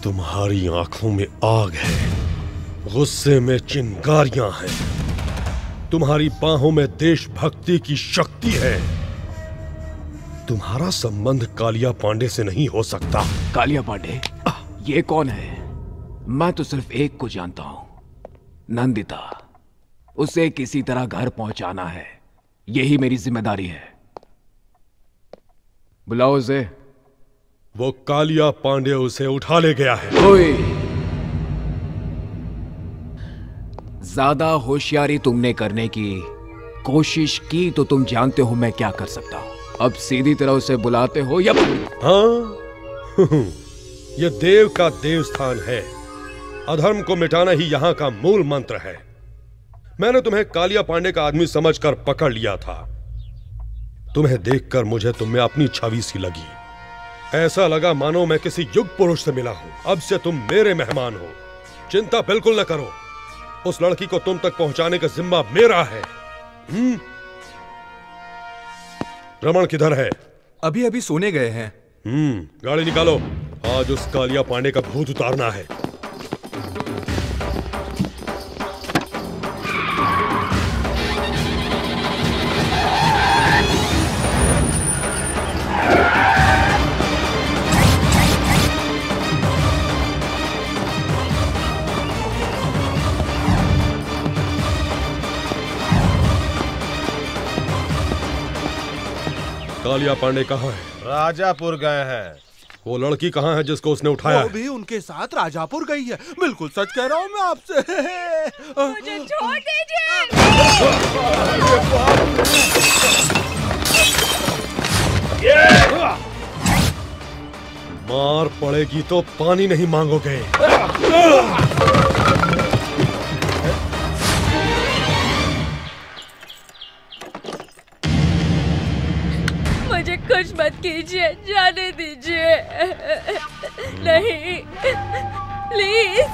तुम्हारी आंखों में आग है, गुस्से में चिंगारियां हैं, तुम्हारी बाहों में देशभक्ति की शक्ति है। तुम्हारा संबंध कालिया पांडे से नहीं हो सकता। कालिया पांडे? ये कौन है? मैं तो सिर्फ एक को जानता हूं, नंदिता। उसे किसी तरह घर पहुंचाना है, यही मेरी जिम्मेदारी है। बुलाओ उसे। वो कालिया पांडे उसे उठा ले गया है। ओए, ज्यादा होशियारी तुमने करने की कोशिश की तो तुम जानते हो मैं क्या कर सकता हूं। अब सीधी तरह उसे बुलाते हो या? हाँ, यह देव का देवस्थान है। अधर्म को मिटाना ही यहाँ का मूल मंत्र है। मैंने तुम्हें कालिया पांडे का आदमी समझकर पकड़ लिया था। तुम्हें देखकर मुझे तुम में अपनी छवि सी लगी। ऐसा लगा मानो मैं किसी युग पुरुष से मिला हूं। अब से तुम मेरे मेहमान हो। चिंता बिल्कुल न करो, उस लड़की को तुम तक पहुंचाने का जिम्मा मेरा है। हम्म? रमन किधर है? अभी अभी सोने गए हैं। हम्म, गाड़ी निकालो, आज उस कालिया पांडे का भूत उतारना है। कालिया पांडे कहाँ है? राजापुर गए हैं। वो लड़की कहाँ है जिसको उसने उठाया? वो भी उनके साथ राजापुर गई है। बिल्कुल सच कह रहा हूँ मैं आपसे। मुझे छोड़ दीजिए। मार पड़ेगी तो पानी नहीं मांगोगे। मुझे कुछ मत कीजिए, जाने दीजिए। नहीं, प्लीज।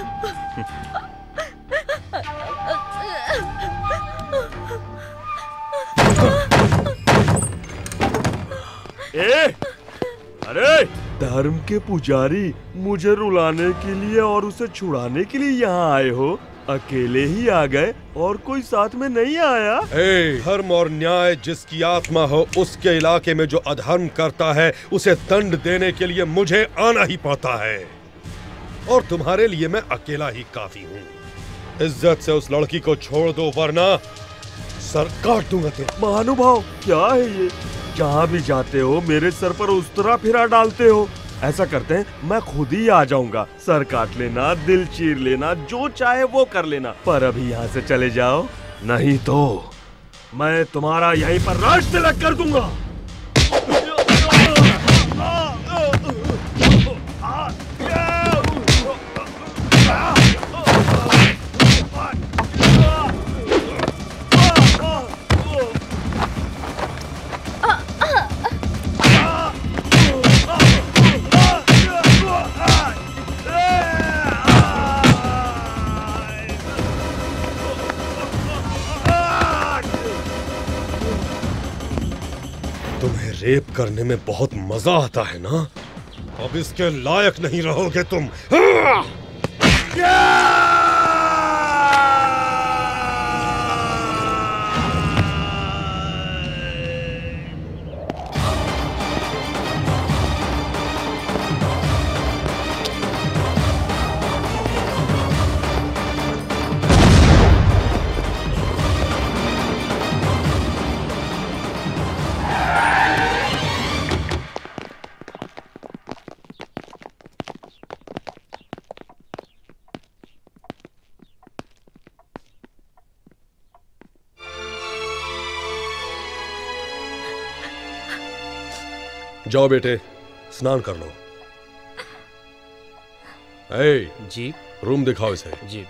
ए, अरे धर्म के पुजारी, मुझे रुलाने के लिए और उसे छुड़ाने के लिए यहाँ आए हो? अकेले ही आ गए और कोई साथ में नहीं आया? ए, धर्म और न्याय जिसकी आत्मा हो, उसके इलाके में जो अधर्म करता है उसे दंड देने के लिए मुझे आना ही पड़ता है। और तुम्हारे लिए मैं अकेला ही काफी हूँ। इज्जत से उस लड़की को छोड़ दो वरना सर काट दूंगा तेरा। महानुभाव, क्या है ये? जहाँ भी जाते हो मेरे सर पर उस तरह फिरा डालते हो। ऐसा करते हैं, मैं खुद ही आ जाऊंगा। सर काट लेना, दिल चीर लेना, जो चाहे वो कर लेना, पर अभी यहाँ से चले जाओ, नहीं तो मैं तुम्हारा यहीं पर राज तिलक कर दूंगा। रेप करने में बहुत मजा आता है ना? अब इसके लायक नहीं रहोगे तुम। जाओ बेटे, स्नान कर लो। ए, जी। रूम दिखाओ इसे। जी।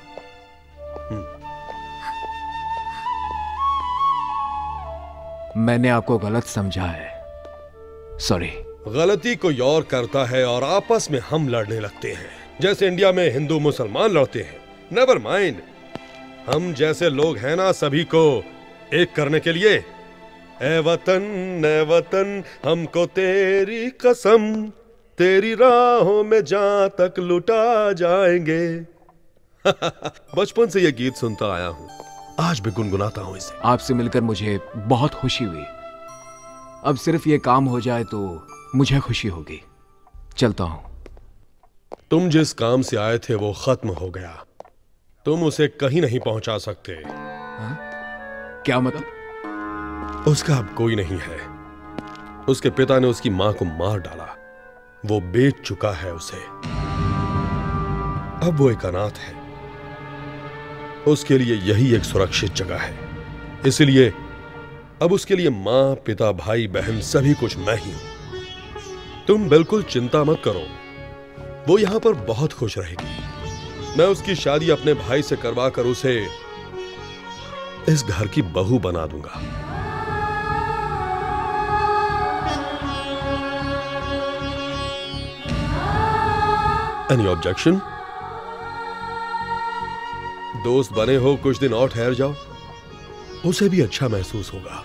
मैंने आपको गलत समझा है, सॉरी। गलती कोई और करता है और आपस में हम लड़ने लगते हैं, जैसे इंडिया में हिंदू मुसलमान लड़ते हैं। नेवर माइंड, हम जैसे लोग हैं ना, सभी को एक करने के लिए। ए वतन, ए वतन, हमको तेरी कसम, तेरी राहों में जहां तक लुटा जाएंगे। बचपन से यह गीत सुनता आया हूं, आज भी गुनगुनाता हूं इसे। आपसे मिलकर मुझे बहुत खुशी हुई। अब सिर्फ ये काम हो जाए तो मुझे खुशी होगी। चलता हूं। तुम जिस काम से आए थे वो खत्म हो गया, तुम उसे कहीं नहीं पहुंचा सकते। हा? क्या मतलब? उसका अब कोई नहीं है। उसके पिता ने उसकी मां को मार डाला, वो बेच चुका है उसे। अब वो एक अनाथ है। उसके लिए यही एक सुरक्षित जगह है, इसलिए अब उसके लिए मां, पिता, भाई, बहन सभी कुछ मैं ही हूं। तुम बिल्कुल चिंता मत करो, वो यहां पर बहुत खुश रहेगी। मैं उसकी शादी अपने भाई से करवा कर उसे इस घर की बहू बना दूंगा। Any objection? दोस्त बने हो, कुछ दिन और ठहर जाओ, उसे भी अच्छा महसूस होगा।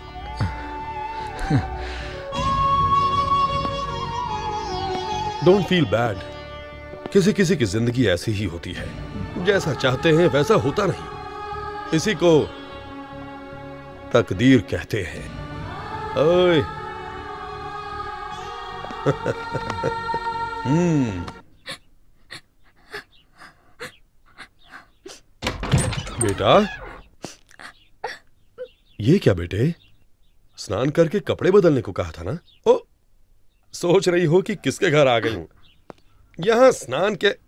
Don't feel bad. किसी किसी की जिंदगी ऐसी ही होती है, जैसा चाहते हैं वैसा होता नहीं। इसी को तकदीर कहते हैं। ओए हम्म बेटा, ये क्या बेटे? स्नान करके कपड़े बदलने को कहा था ना? ओ, सोच रही हो कि किसके घर आ गई हूं? यहां स्नान के।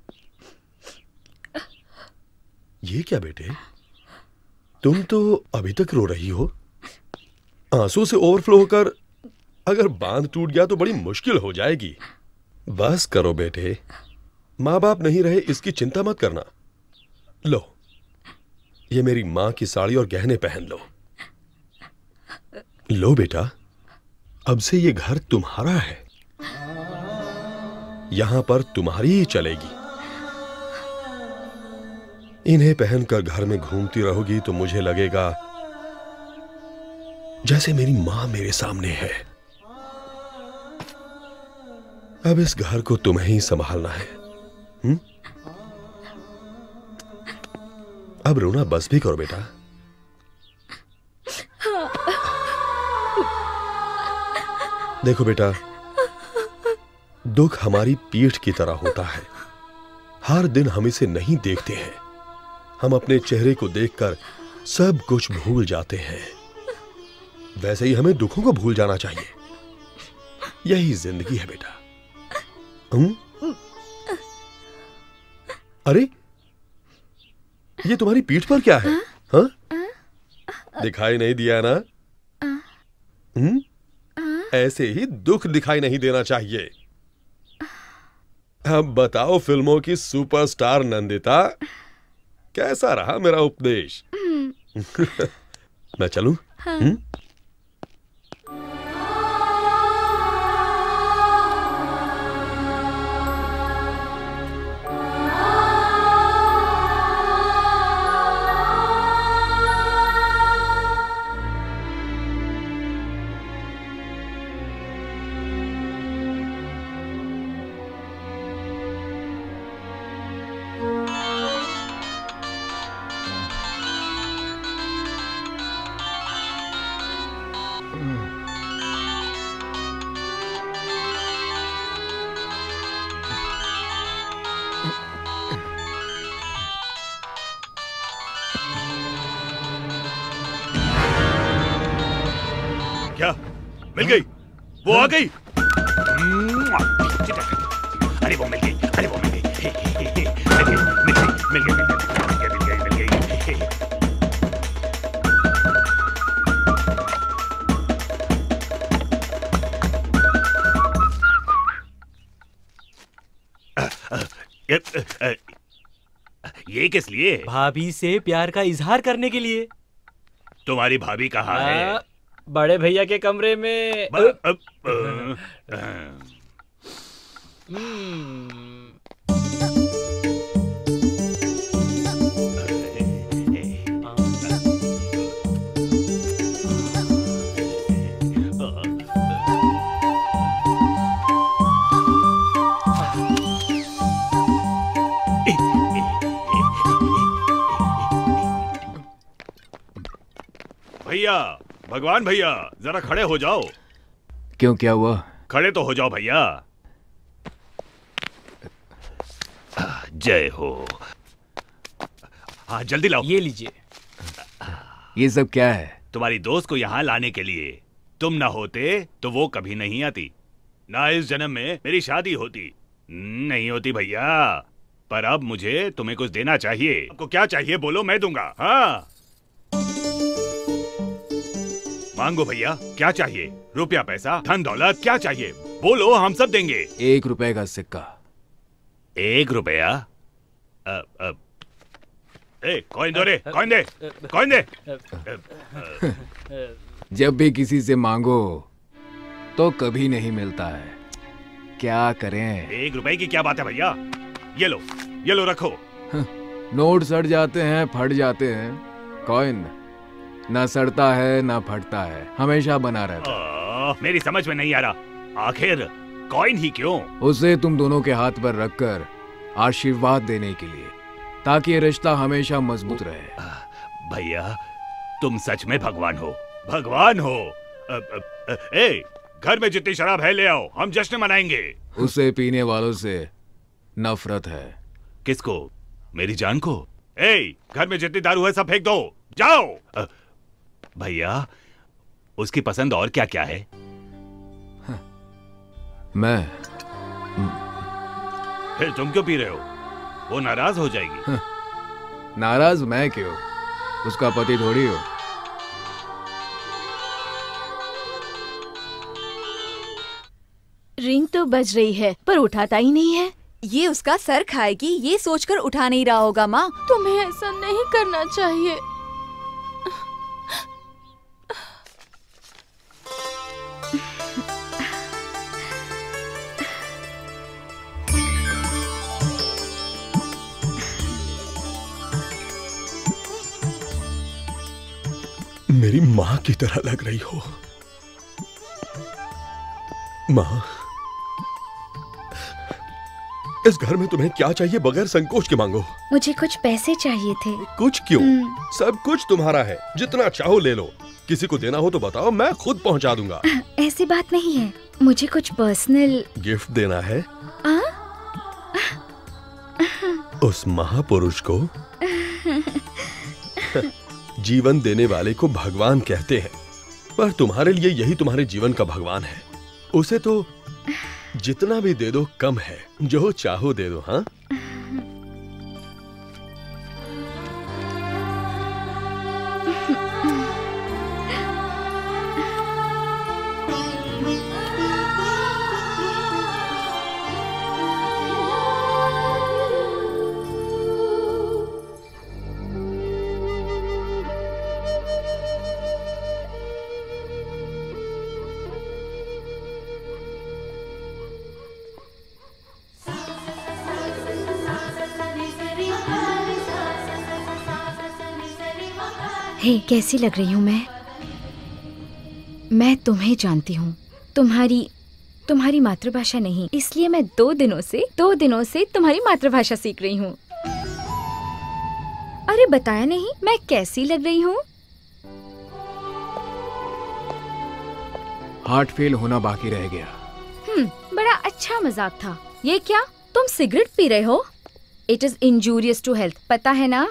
ये क्या बेटे, तुम तो अभी तक रो रही हो। आंसू से ओवरफ्लो होकर अगर बांध टूट गया तो बड़ी मुश्किल हो जाएगी। बस करो बेटे, मां बाप नहीं रहे इसकी चिंता मत करना। लो, ये मेरी मां की साड़ी और गहने पहन लो। लो बेटा, अब से ये घर तुम्हारा है, यहां पर तुम्हारी ही चलेगी। इन्हें पहनकर घर में घूमती रहोगी तो मुझे लगेगा जैसे मेरी मां मेरे सामने है। अब इस घर को तुम्हें ही संभालना है। हुँ? अब रोना बस भी करो बेटा। देखो बेटा, दुख हमारी पीठ की तरह होता है। हर दिन हम इसे नहीं देखते हैं, हम अपने चेहरे को देखकर सब कुछ भूल जाते हैं। वैसे ही हमें दुखों को भूल जाना चाहिए। यही जिंदगी है बेटा। हुँ? अरे, ये तुम्हारी पीठ पर क्या है? हाँ? दिखाई नहीं दिया ना? हुँ? ऐसे ही दुख दिखाई नहीं देना चाहिए। अब बताओ फिल्मों की सुपरस्टार नंदिता, कैसा रहा मेरा उपदेश? मैं चलूं? हाँ। हुँ? क्या मिल गई? वो आ गई? अरे वो मिल गई, अरे वो मिल गई, मिल गई, मिल गई, मिल गई, मिल गई, मिल गई, मिल गई। ये किस लिए? भाभी से प्यार का इजहार करने के लिए। तुम्हारी भाभी कहाँ है? बड़े भैया के कमरे में। ब, अब, अ, भैया, भगवान भैया, जरा खड़े हो जाओ। क्यों, क्या हुआ? खड़े तो हो जाओ भैया। जय हो। हाँ जल्दी लाओ। ये लीजिए। ये सब क्या है? तुम्हारी दोस्त को यहाँ लाने के लिए। तुम ना होते तो वो कभी नहीं आती, ना इस जन्म में मेरी शादी होती। नहीं होती भैया। पर अब मुझे तुम्हें कुछ देना चाहिए। आपको क्या चाहिए बोलो, मैं दूंगा। हाँ मांगो भैया, क्या चाहिए? रुपया, पैसा, धन दौलत, क्या चाहिए बोलो, हम सब देंगे। एक रुपए का सिक्का। एक रुपया? अब अब ए, कॉइन दो रे, कॉइन दे, कॉइन दे। जब भी किसी से मांगो तो कभी नहीं मिलता है, क्या करें? एक रुपए की क्या बात है भैया? ये लो, ये लो रखो। नोट सड़ जाते हैं, फट जाते हैं। कॉइन ना सड़ता है ना फटता है, हमेशा बना रहता है। मेरी समझ में नहीं आ रहा, आखिर कॉइन ही क्यों? उसे तुम दोनों के हाथ पर रखकर आशीर्वाद देने के लिए, ताकि ये रिश्ता हमेशा मजबूत रहे। भैया तुम सच में भगवान हो, भगवान हो। अ, अ, ए, घर में जितनी शराब है ले आओ, हम जश्न मनाएंगे। उसे पीने वालों से नफरत है। किसको? मेरी जान को? ए, घर में जितनी दारू है सब फेंक दो, जाओ। भैया उसकी पसंद और क्या क्या है? मैं। फिर तुम क्यों पी रहे हो? वो नाराज हो जाएगी। नाराज मैं क्यों? उसका पति थोड़ी हो। रिंग तो बज रही है पर उठाता ही नहीं है। ये उसका सर खाएगी, ये सोचकर उठा नहीं रहा होगा। माँ तुम्हें ऐसा नहीं करना चाहिए। मेरी माँ की तरह लग रही हो। माँ, इस घर में तुम्हें क्या चाहिए बगैर संकोच के मांगो। मुझे कुछ पैसे चाहिए थे। कुछ क्यों? सब कुछ तुम्हारा है, जितना चाहो ले लो। किसी को देना हो तो बताओ, मैं खुद पहुंचा दूंगा। ऐसी बात नहीं है, मुझे कुछ पर्सनल गिफ्ट देना है। आ? उस महापुरुष को जीवन देने वाले को भगवान कहते हैं, पर तुम्हारे लिए यही तुम्हारे जीवन का भगवान है। उसे तो जितना भी दे दो कम है, जो चाहो दे दो। हाँ हे, कैसी लग रही हूँ मैं? मैं तुम्हें जानती हूँ, तुम्हारी तुम्हारी मातृभाषा नहीं, इसलिए मैं दो दिनों से दो दिनों से तुम्हारी मातृभाषा सीख रही हूँ। अरे बताया नहीं मैं कैसी लग रही हूँ? हार्ट फेल होना बाकी रह गया। हम्म, बड़ा अच्छा मजाक था। ये क्या, तुम सिगरेट पी रहे हो? It is injurious to health, पता है ना?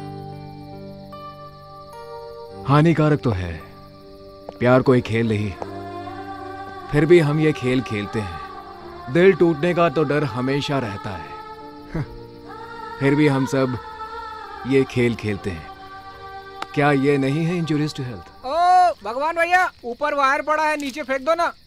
हानिकारक तो है, प्यार कोई खेल नहीं, फिर भी हम ये खेल खेलते हैं। दिल टूटने का तो डर हमेशा रहता है, फिर भी हम सब ये खेल खेलते हैं। क्या ये नहीं है इंजूरियस टू हेल्थ? ओ भगवान भैया, ऊपर वायर पड़ा है, नीचे फेंक दो ना।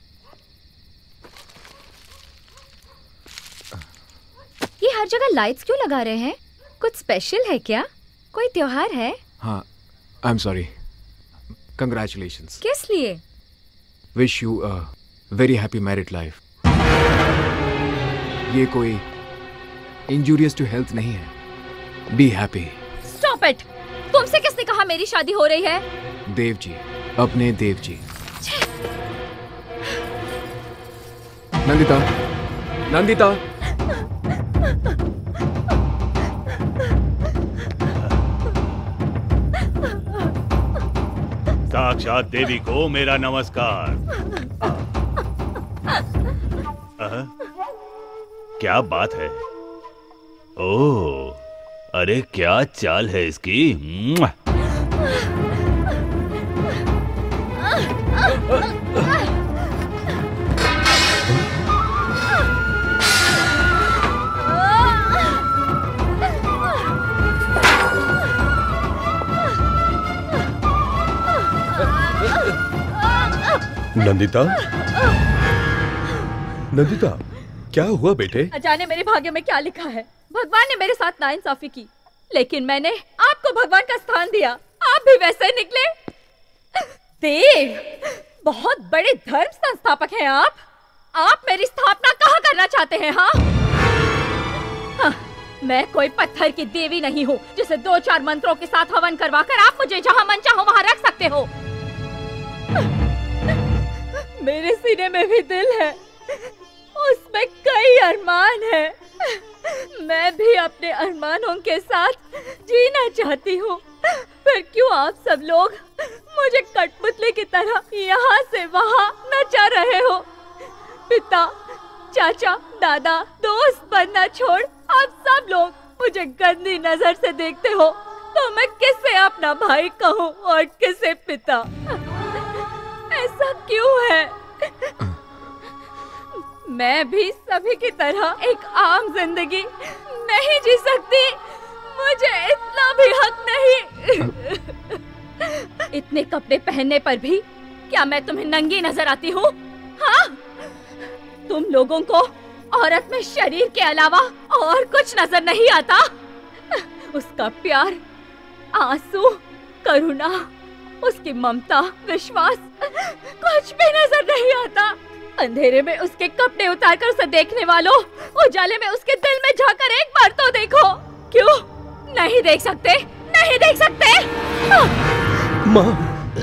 ये हर जगह लाइट्स क्यों लगा रहे हैं? कुछ स्पेशल है क्या? कोई त्योहार है? हाँ, आई एम सॉरी। कंग्रेचुलेशंस। किस लिए? Wish you a very happy married life. ये कोई इंजूरियस टू हेल्थ नहीं है। Be happy. Stop it! तुमसे किसने कहा मेरी शादी हो रही है? देव जी, अपने देव जी। नंदिता, नंदिता। साक्षात देवी को मेरा नमस्कार। आ, क्या बात है? ओह, अरे क्या चाल है इसकी। नंदिता, नंदिता, क्या हुआ बेटे? जाने मेरे भाग्य में क्या लिखा है। भगवान ने मेरे साथ नाइंसाफी की, लेकिन मैंने आपको भगवान का स्थान दिया। आप भी वैसे ही निकले। देव, बहुत बड़े धर्म संस्थापक हैं आप। आप मेरी स्थापना कहाँ करना चाहते हैं? हाँ? हाँ, मैं कोई पत्थर की देवी नहीं हूँ जिसे दो चार मंत्रों के साथ हवन करवाकर आप मुझे जहाँ मन चाहो वहाँ रख सकते हो। मेरे सीने में भी दिल है, उसमें कई अरमान है। मैं भी अपने अरमानों के साथ जीना चाहती हूँ। फिर क्यों आप सब लोग मुझे कठपुतली की तरह यहाँ से वहाँ नचा रहे हो? पिता, चाचा, दादा, दोस्त बनना छोड़ आप सब लोग मुझे गंदी नजर से देखते हो, तो मैं किसे अपना भाई कहूँ और किसे पिता? ऐसा क्यों है? मैं भी सभी की तरह एक आम जिंदगी नहीं जी सकती? मुझे इतना भी हक नहीं। इतने कपड़े पहनने पर भी क्या मैं तुम्हें नंगी नजर आती हूँ? हाँ? तुम लोगों को औरत में शरीर के अलावा और कुछ नजर नहीं आता? उसका प्यार, आंसू, करुणा, उसकी ममता, विश्वास कुछ भी नजर नहीं आता। अंधेरे में उसके कपड़े उतारकर उसे देखने वालों, उजाले में उसके दिल में झांकर एक बार तो देखो। क्यों नहीं देख सकते? नहीं देख सकते? माँ,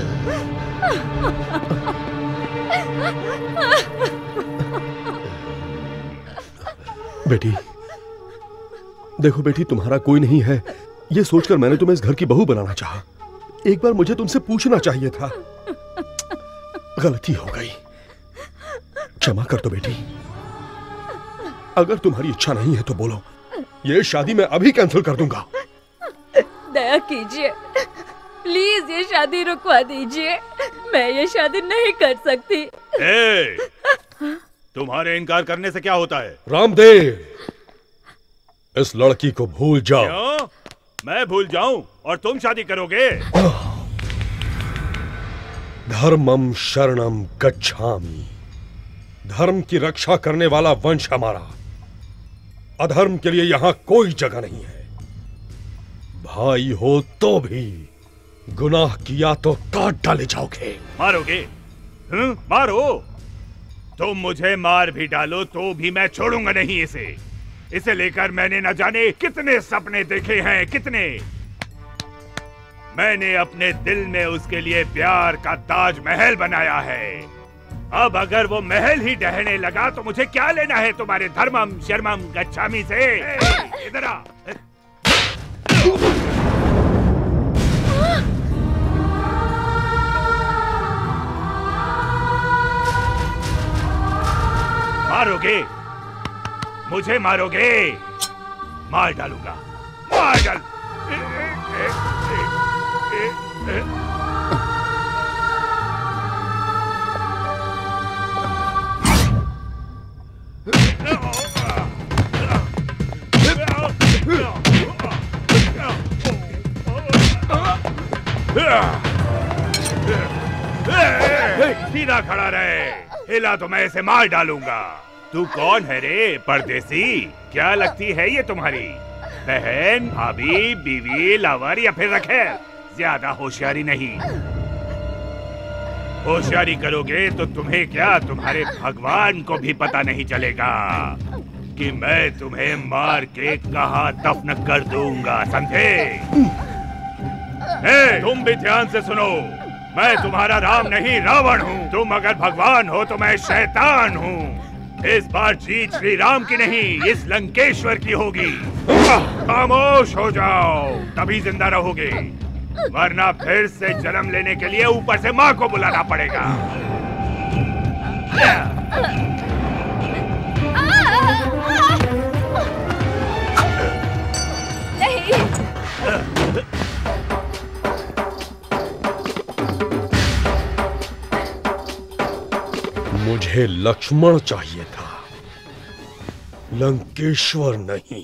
बेटी, देखो बेटी, तुम्हारा कोई नहीं है ये सोचकर मैंने तुम्हें इस घर की बहू बनाना चाहा। एक बार मुझे तुमसे पूछना चाहिए था। गलती हो गई, क्षमा कर दो बेटी। अगर तुम्हारी इच्छा नहीं है तो बोलो, ये शादी मैं अभी कैंसिल कर दूंगा। दया कीजिए, प्लीज ये शादी रुकवा दीजिए। मैं ये शादी नहीं कर सकती। ए, तुम्हारे इनकार करने से क्या होता है? रामदेव, इस लड़की को भूल जाओ। क्यों? मैं भूल जाऊं और तुम शादी करोगे? धर्मम शरणम गच्छामि। धर्म की रक्षा करने वाला वंश हमारा। अधर्म के लिए यहां कोई जगह नहीं है। भाई हो तो भी गुनाह किया तो काट डाले जाओगे। मारोगे? हम्म, मारो। तुम मुझे मार भी डालो तो भी मैं छोड़ूंगा नहीं इसे। इसे लेकर मैंने न जाने कितने सपने देखे हैं, कितने। मैंने अपने दिल में उसके लिए प्यार का ताजमहल बनाया है। अब अगर वो महल ही ढहने लगा तो मुझे क्या लेना है तुम्हारे धर्मम शर्मम गच्छामी से? इधर आ। मारोगे? मुझे मारोगे? मार डालूंगा, मार डाल। ए, ए, ए, ए, ए, ए। सीधा खड़ा रहे, हिला तो मैं इसे मार डालूंगा। तू कौन है रे परदेसी? क्या लगती है ये तुम्हारी बहन, भाभी, बीवी, लवर या फिर रखेल? ज्यादा होशियारी नहीं। होशियारी करोगे तो तुम्हें क्या, तुम्हारे भगवान को भी पता नहीं चलेगा कि मैं तुम्हें मार के कहाँ दफन कर दूंगा, समझे? ए, तुम भी ध्यान से सुनो, मैं तुम्हारा राम नहीं रावण हूँ। तुम अगर भगवान हो तो मैं शैतान हूँ। इस बार जीत श्री राम की नहीं, इस लंकेश्वर की होगी। खामोश हो जाओ, तभी जिंदा रहोगे। वरना फिर से जन्म लेने के लिए ऊपर से माँ को बुलाना पड़ेगा। नहीं। मुझे लक्ष्मण चाहिए था, लंकेश्वर नहीं।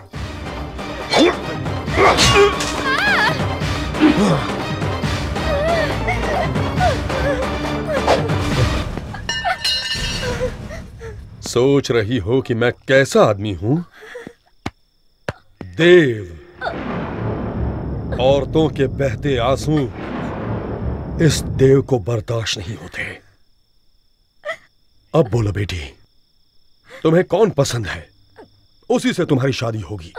सोच रही हो कि मैं कैसा आदमी हूं? देव। औरतों के बहते आंसू इस देव को बर्दाश्त नहीं होते। अब बोलो बेटी, तुम्हें कौन पसंद है? उसी से तुम्हारी शादी होगी।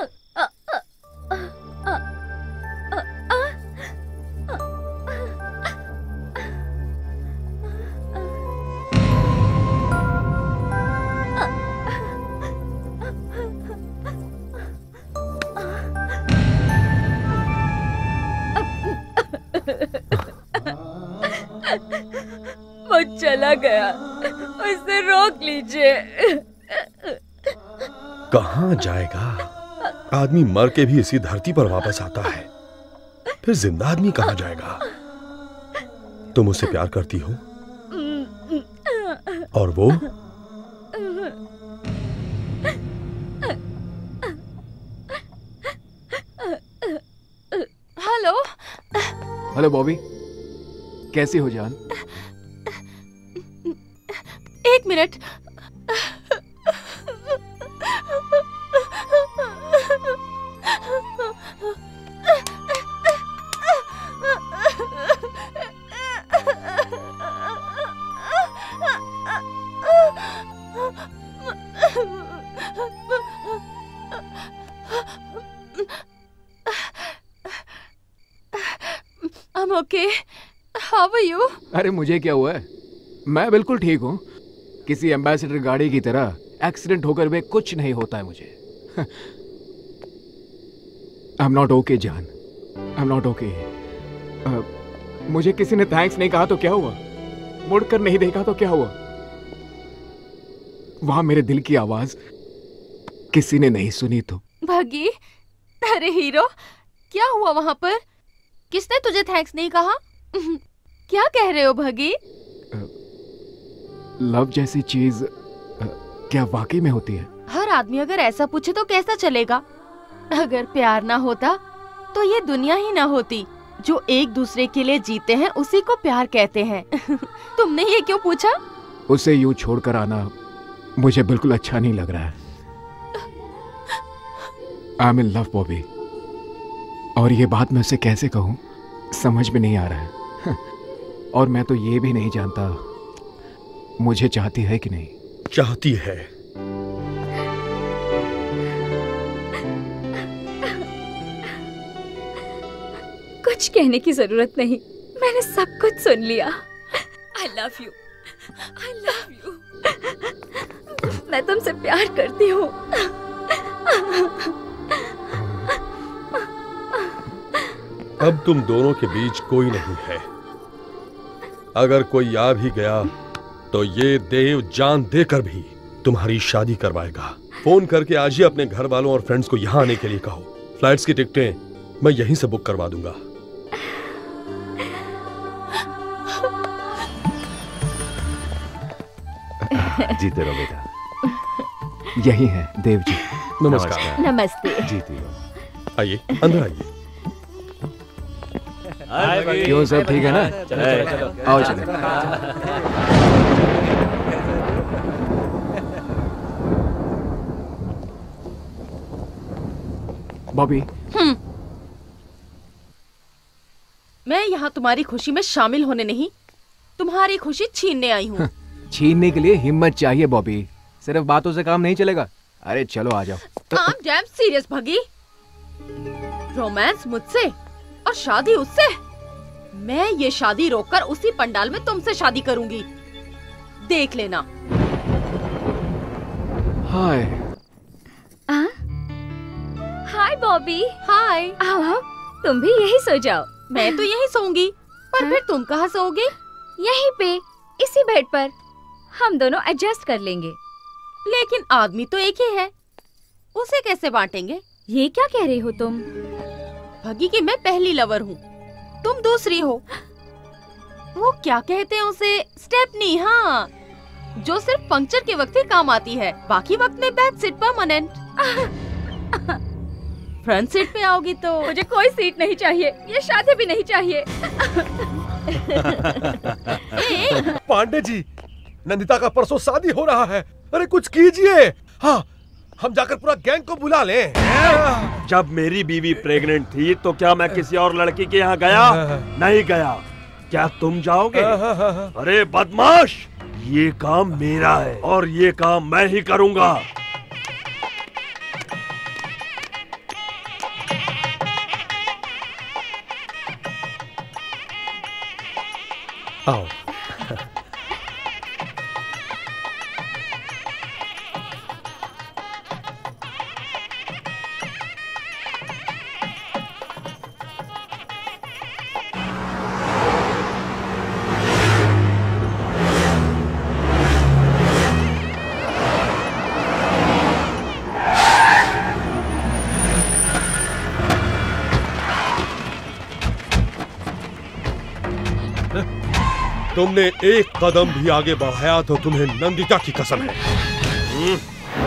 वो चला गया, उसे रोक लीजिए। कहां जाएगा? आदमी मर के भी इसी धरती पर वापस आता है, फिर जिंदा आदमी कहां जाएगा? तुम उससे प्यार करती हो और वो? हेलो हेलो बॉबी, कैसी हो जान? एक minute. I'm okay. How are you? अरे मुझे क्या हुआ है? मैं बिल्कुल ठीक हूँ। किसी एम्बेसडर गाड़ी की तरह एक्सीडेंट होकर भी कुछ नहीं होता है मुझे। आई एम नॉट ओके जान, आई एम नॉट ओके। मुझे किसी ने थैंक्स नहीं कहा तो क्या हुआ? मुड़कर नहीं देखा तो क्या हुआ? वहां मेरे दिल की आवाज किसी ने नहीं सुनी तो? भगी, अरे हीरो, क्या हुआ वहां पर? किसने तुझे थैंक्स नहीं कहा? क्या कह रहे हो भगी? लव जैसी चीज क्या वाकई में होती है? हर आदमी अगर ऐसा पूछे तो कैसा चलेगा? अगर प्यार ना होता तो ये दुनिया ही ना होती। जो एक दूसरे के लिए जीते हैं उसी को प्यार कहते हैं। तुमने ये क्यों पूछा? उसे यूं छोड़कर आना मुझे बिल्कुल अच्छा नहीं लग रहा है। I am in love Bobby, और ये बात मैं उसे कैसे कहूँ समझ में नहीं आ रहा है। और मैं तो ये भी नहीं जानता मुझे चाहती है कि नहीं। चाहती है। कुछ कहने की जरूरत नहीं, मैंने सब कुछ सुन लिया। I love you, I love you. मैं तुमसे प्यार करती हूँ। अब तुम दोनों के बीच कोई नहीं है। अगर कोई आ भी गया तो ये देव जान देकर भी तुम्हारी शादी करवाएगा। फोन करके आज ही अपने घर वालों और फ्रेंड्स को यहाँ आने के लिए कहो। फ्लाइट्स की टिकटें मैं यहीं से बुक करवा दूंगा। जीते रहो बेटा। यही है देव जी। नमस्कार। नमस्ते। जीती रहो। आइए, अंदर आइए। क्यों, सब ठीक है ना? चलो चलो चलो, आओ चलो। बॉबी, हम्म, मैं यहाँ तुम्हारी खुशी में शामिल होने नहीं, तुम्हारी खुशी छीनने आई हूँ। छीनने के लिए हिम्मत चाहिए बॉबी, सिर्फ बातों से काम नहीं चलेगा। अरे चलो आ जाओ। I'm damn serious भगी। रोमांस मुझसे और शादी उससे? मैं ये शादी रोककर उसी पंडाल में तुमसे शादी करूंगी, देख लेना। हाय। हाय बॉबी। हाय। आओ, तुम भी यही सो जाओ। मैं तो यहीं सोऊंगी, पर फिर तुम कहाँ सोओगे? यहीं पे, इसी बेड पर। हम दोनों एडजस्ट कर लेंगे। लेकिन आदमी तो एक ही है, उसे कैसे बांटेंगे? ये क्या कह रही हो तुम? भगी की मैं पहली लवर हूँ, तुम दूसरी हो। वो क्या कहते हैं उसे, स्टेपनी। हाँ, जो सिर्फ पंक्चर के वक्त ही काम आती है, बाकी वक्त में back seat permanent. Front seat पे आओगी तो मुझे कोई सीट नहीं चाहिए, ये शादी भी नहीं चाहिए। पांडे जी, नंदिता का परसों शादी हो रहा है। अरे कुछ कीजिए। हाँ, हम जाकर पूरा गैंग को बुला लें। जब मेरी बीवी प्रेग्नेंट थी तो क्या मैं किसी और लड़की के यहाँ गया? नहीं गया। क्या तुम जाओगे? अरे बदमाश, ये काम मेरा है और ये काम मैं ही करूँगा। आओ। तुमने एक कदम भी आगे बढ़ाया तो तुम्हें नंदिता की कसम है।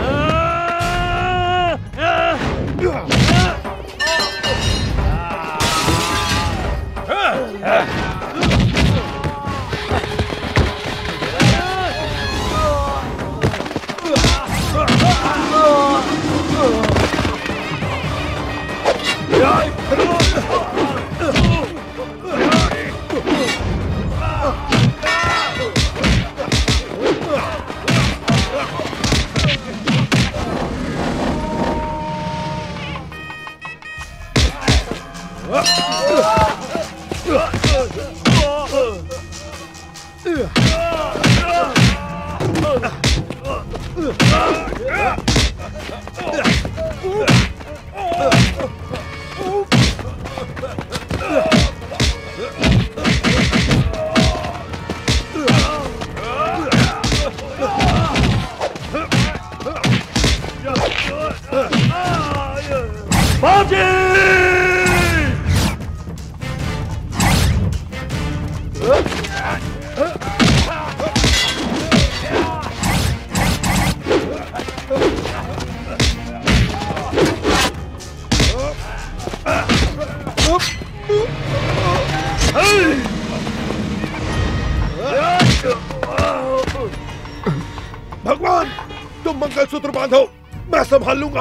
भगवान, तुम मंगलसूत्र बांधो, मैं संभाल लूंगा।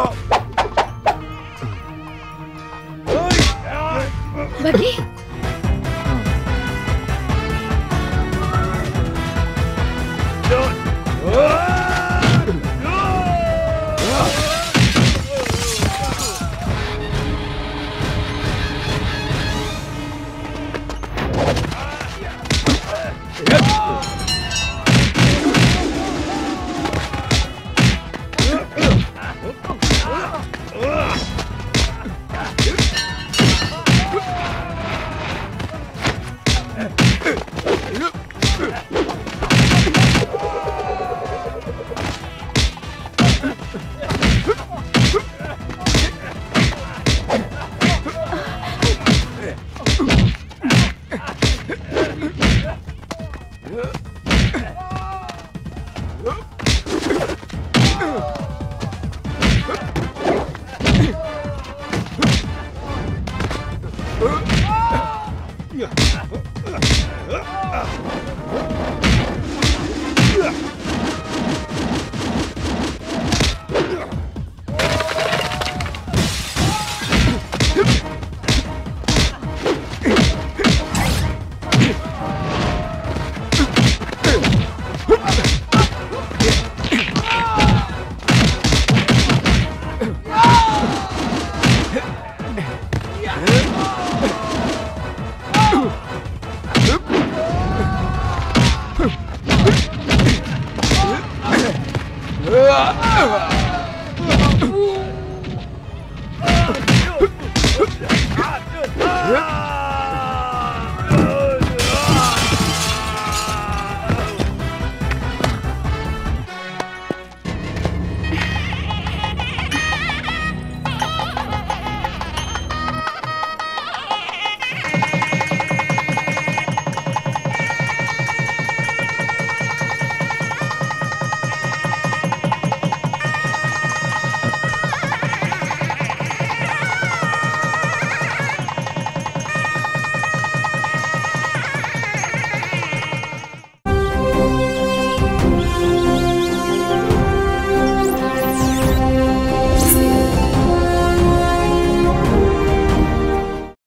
बगी?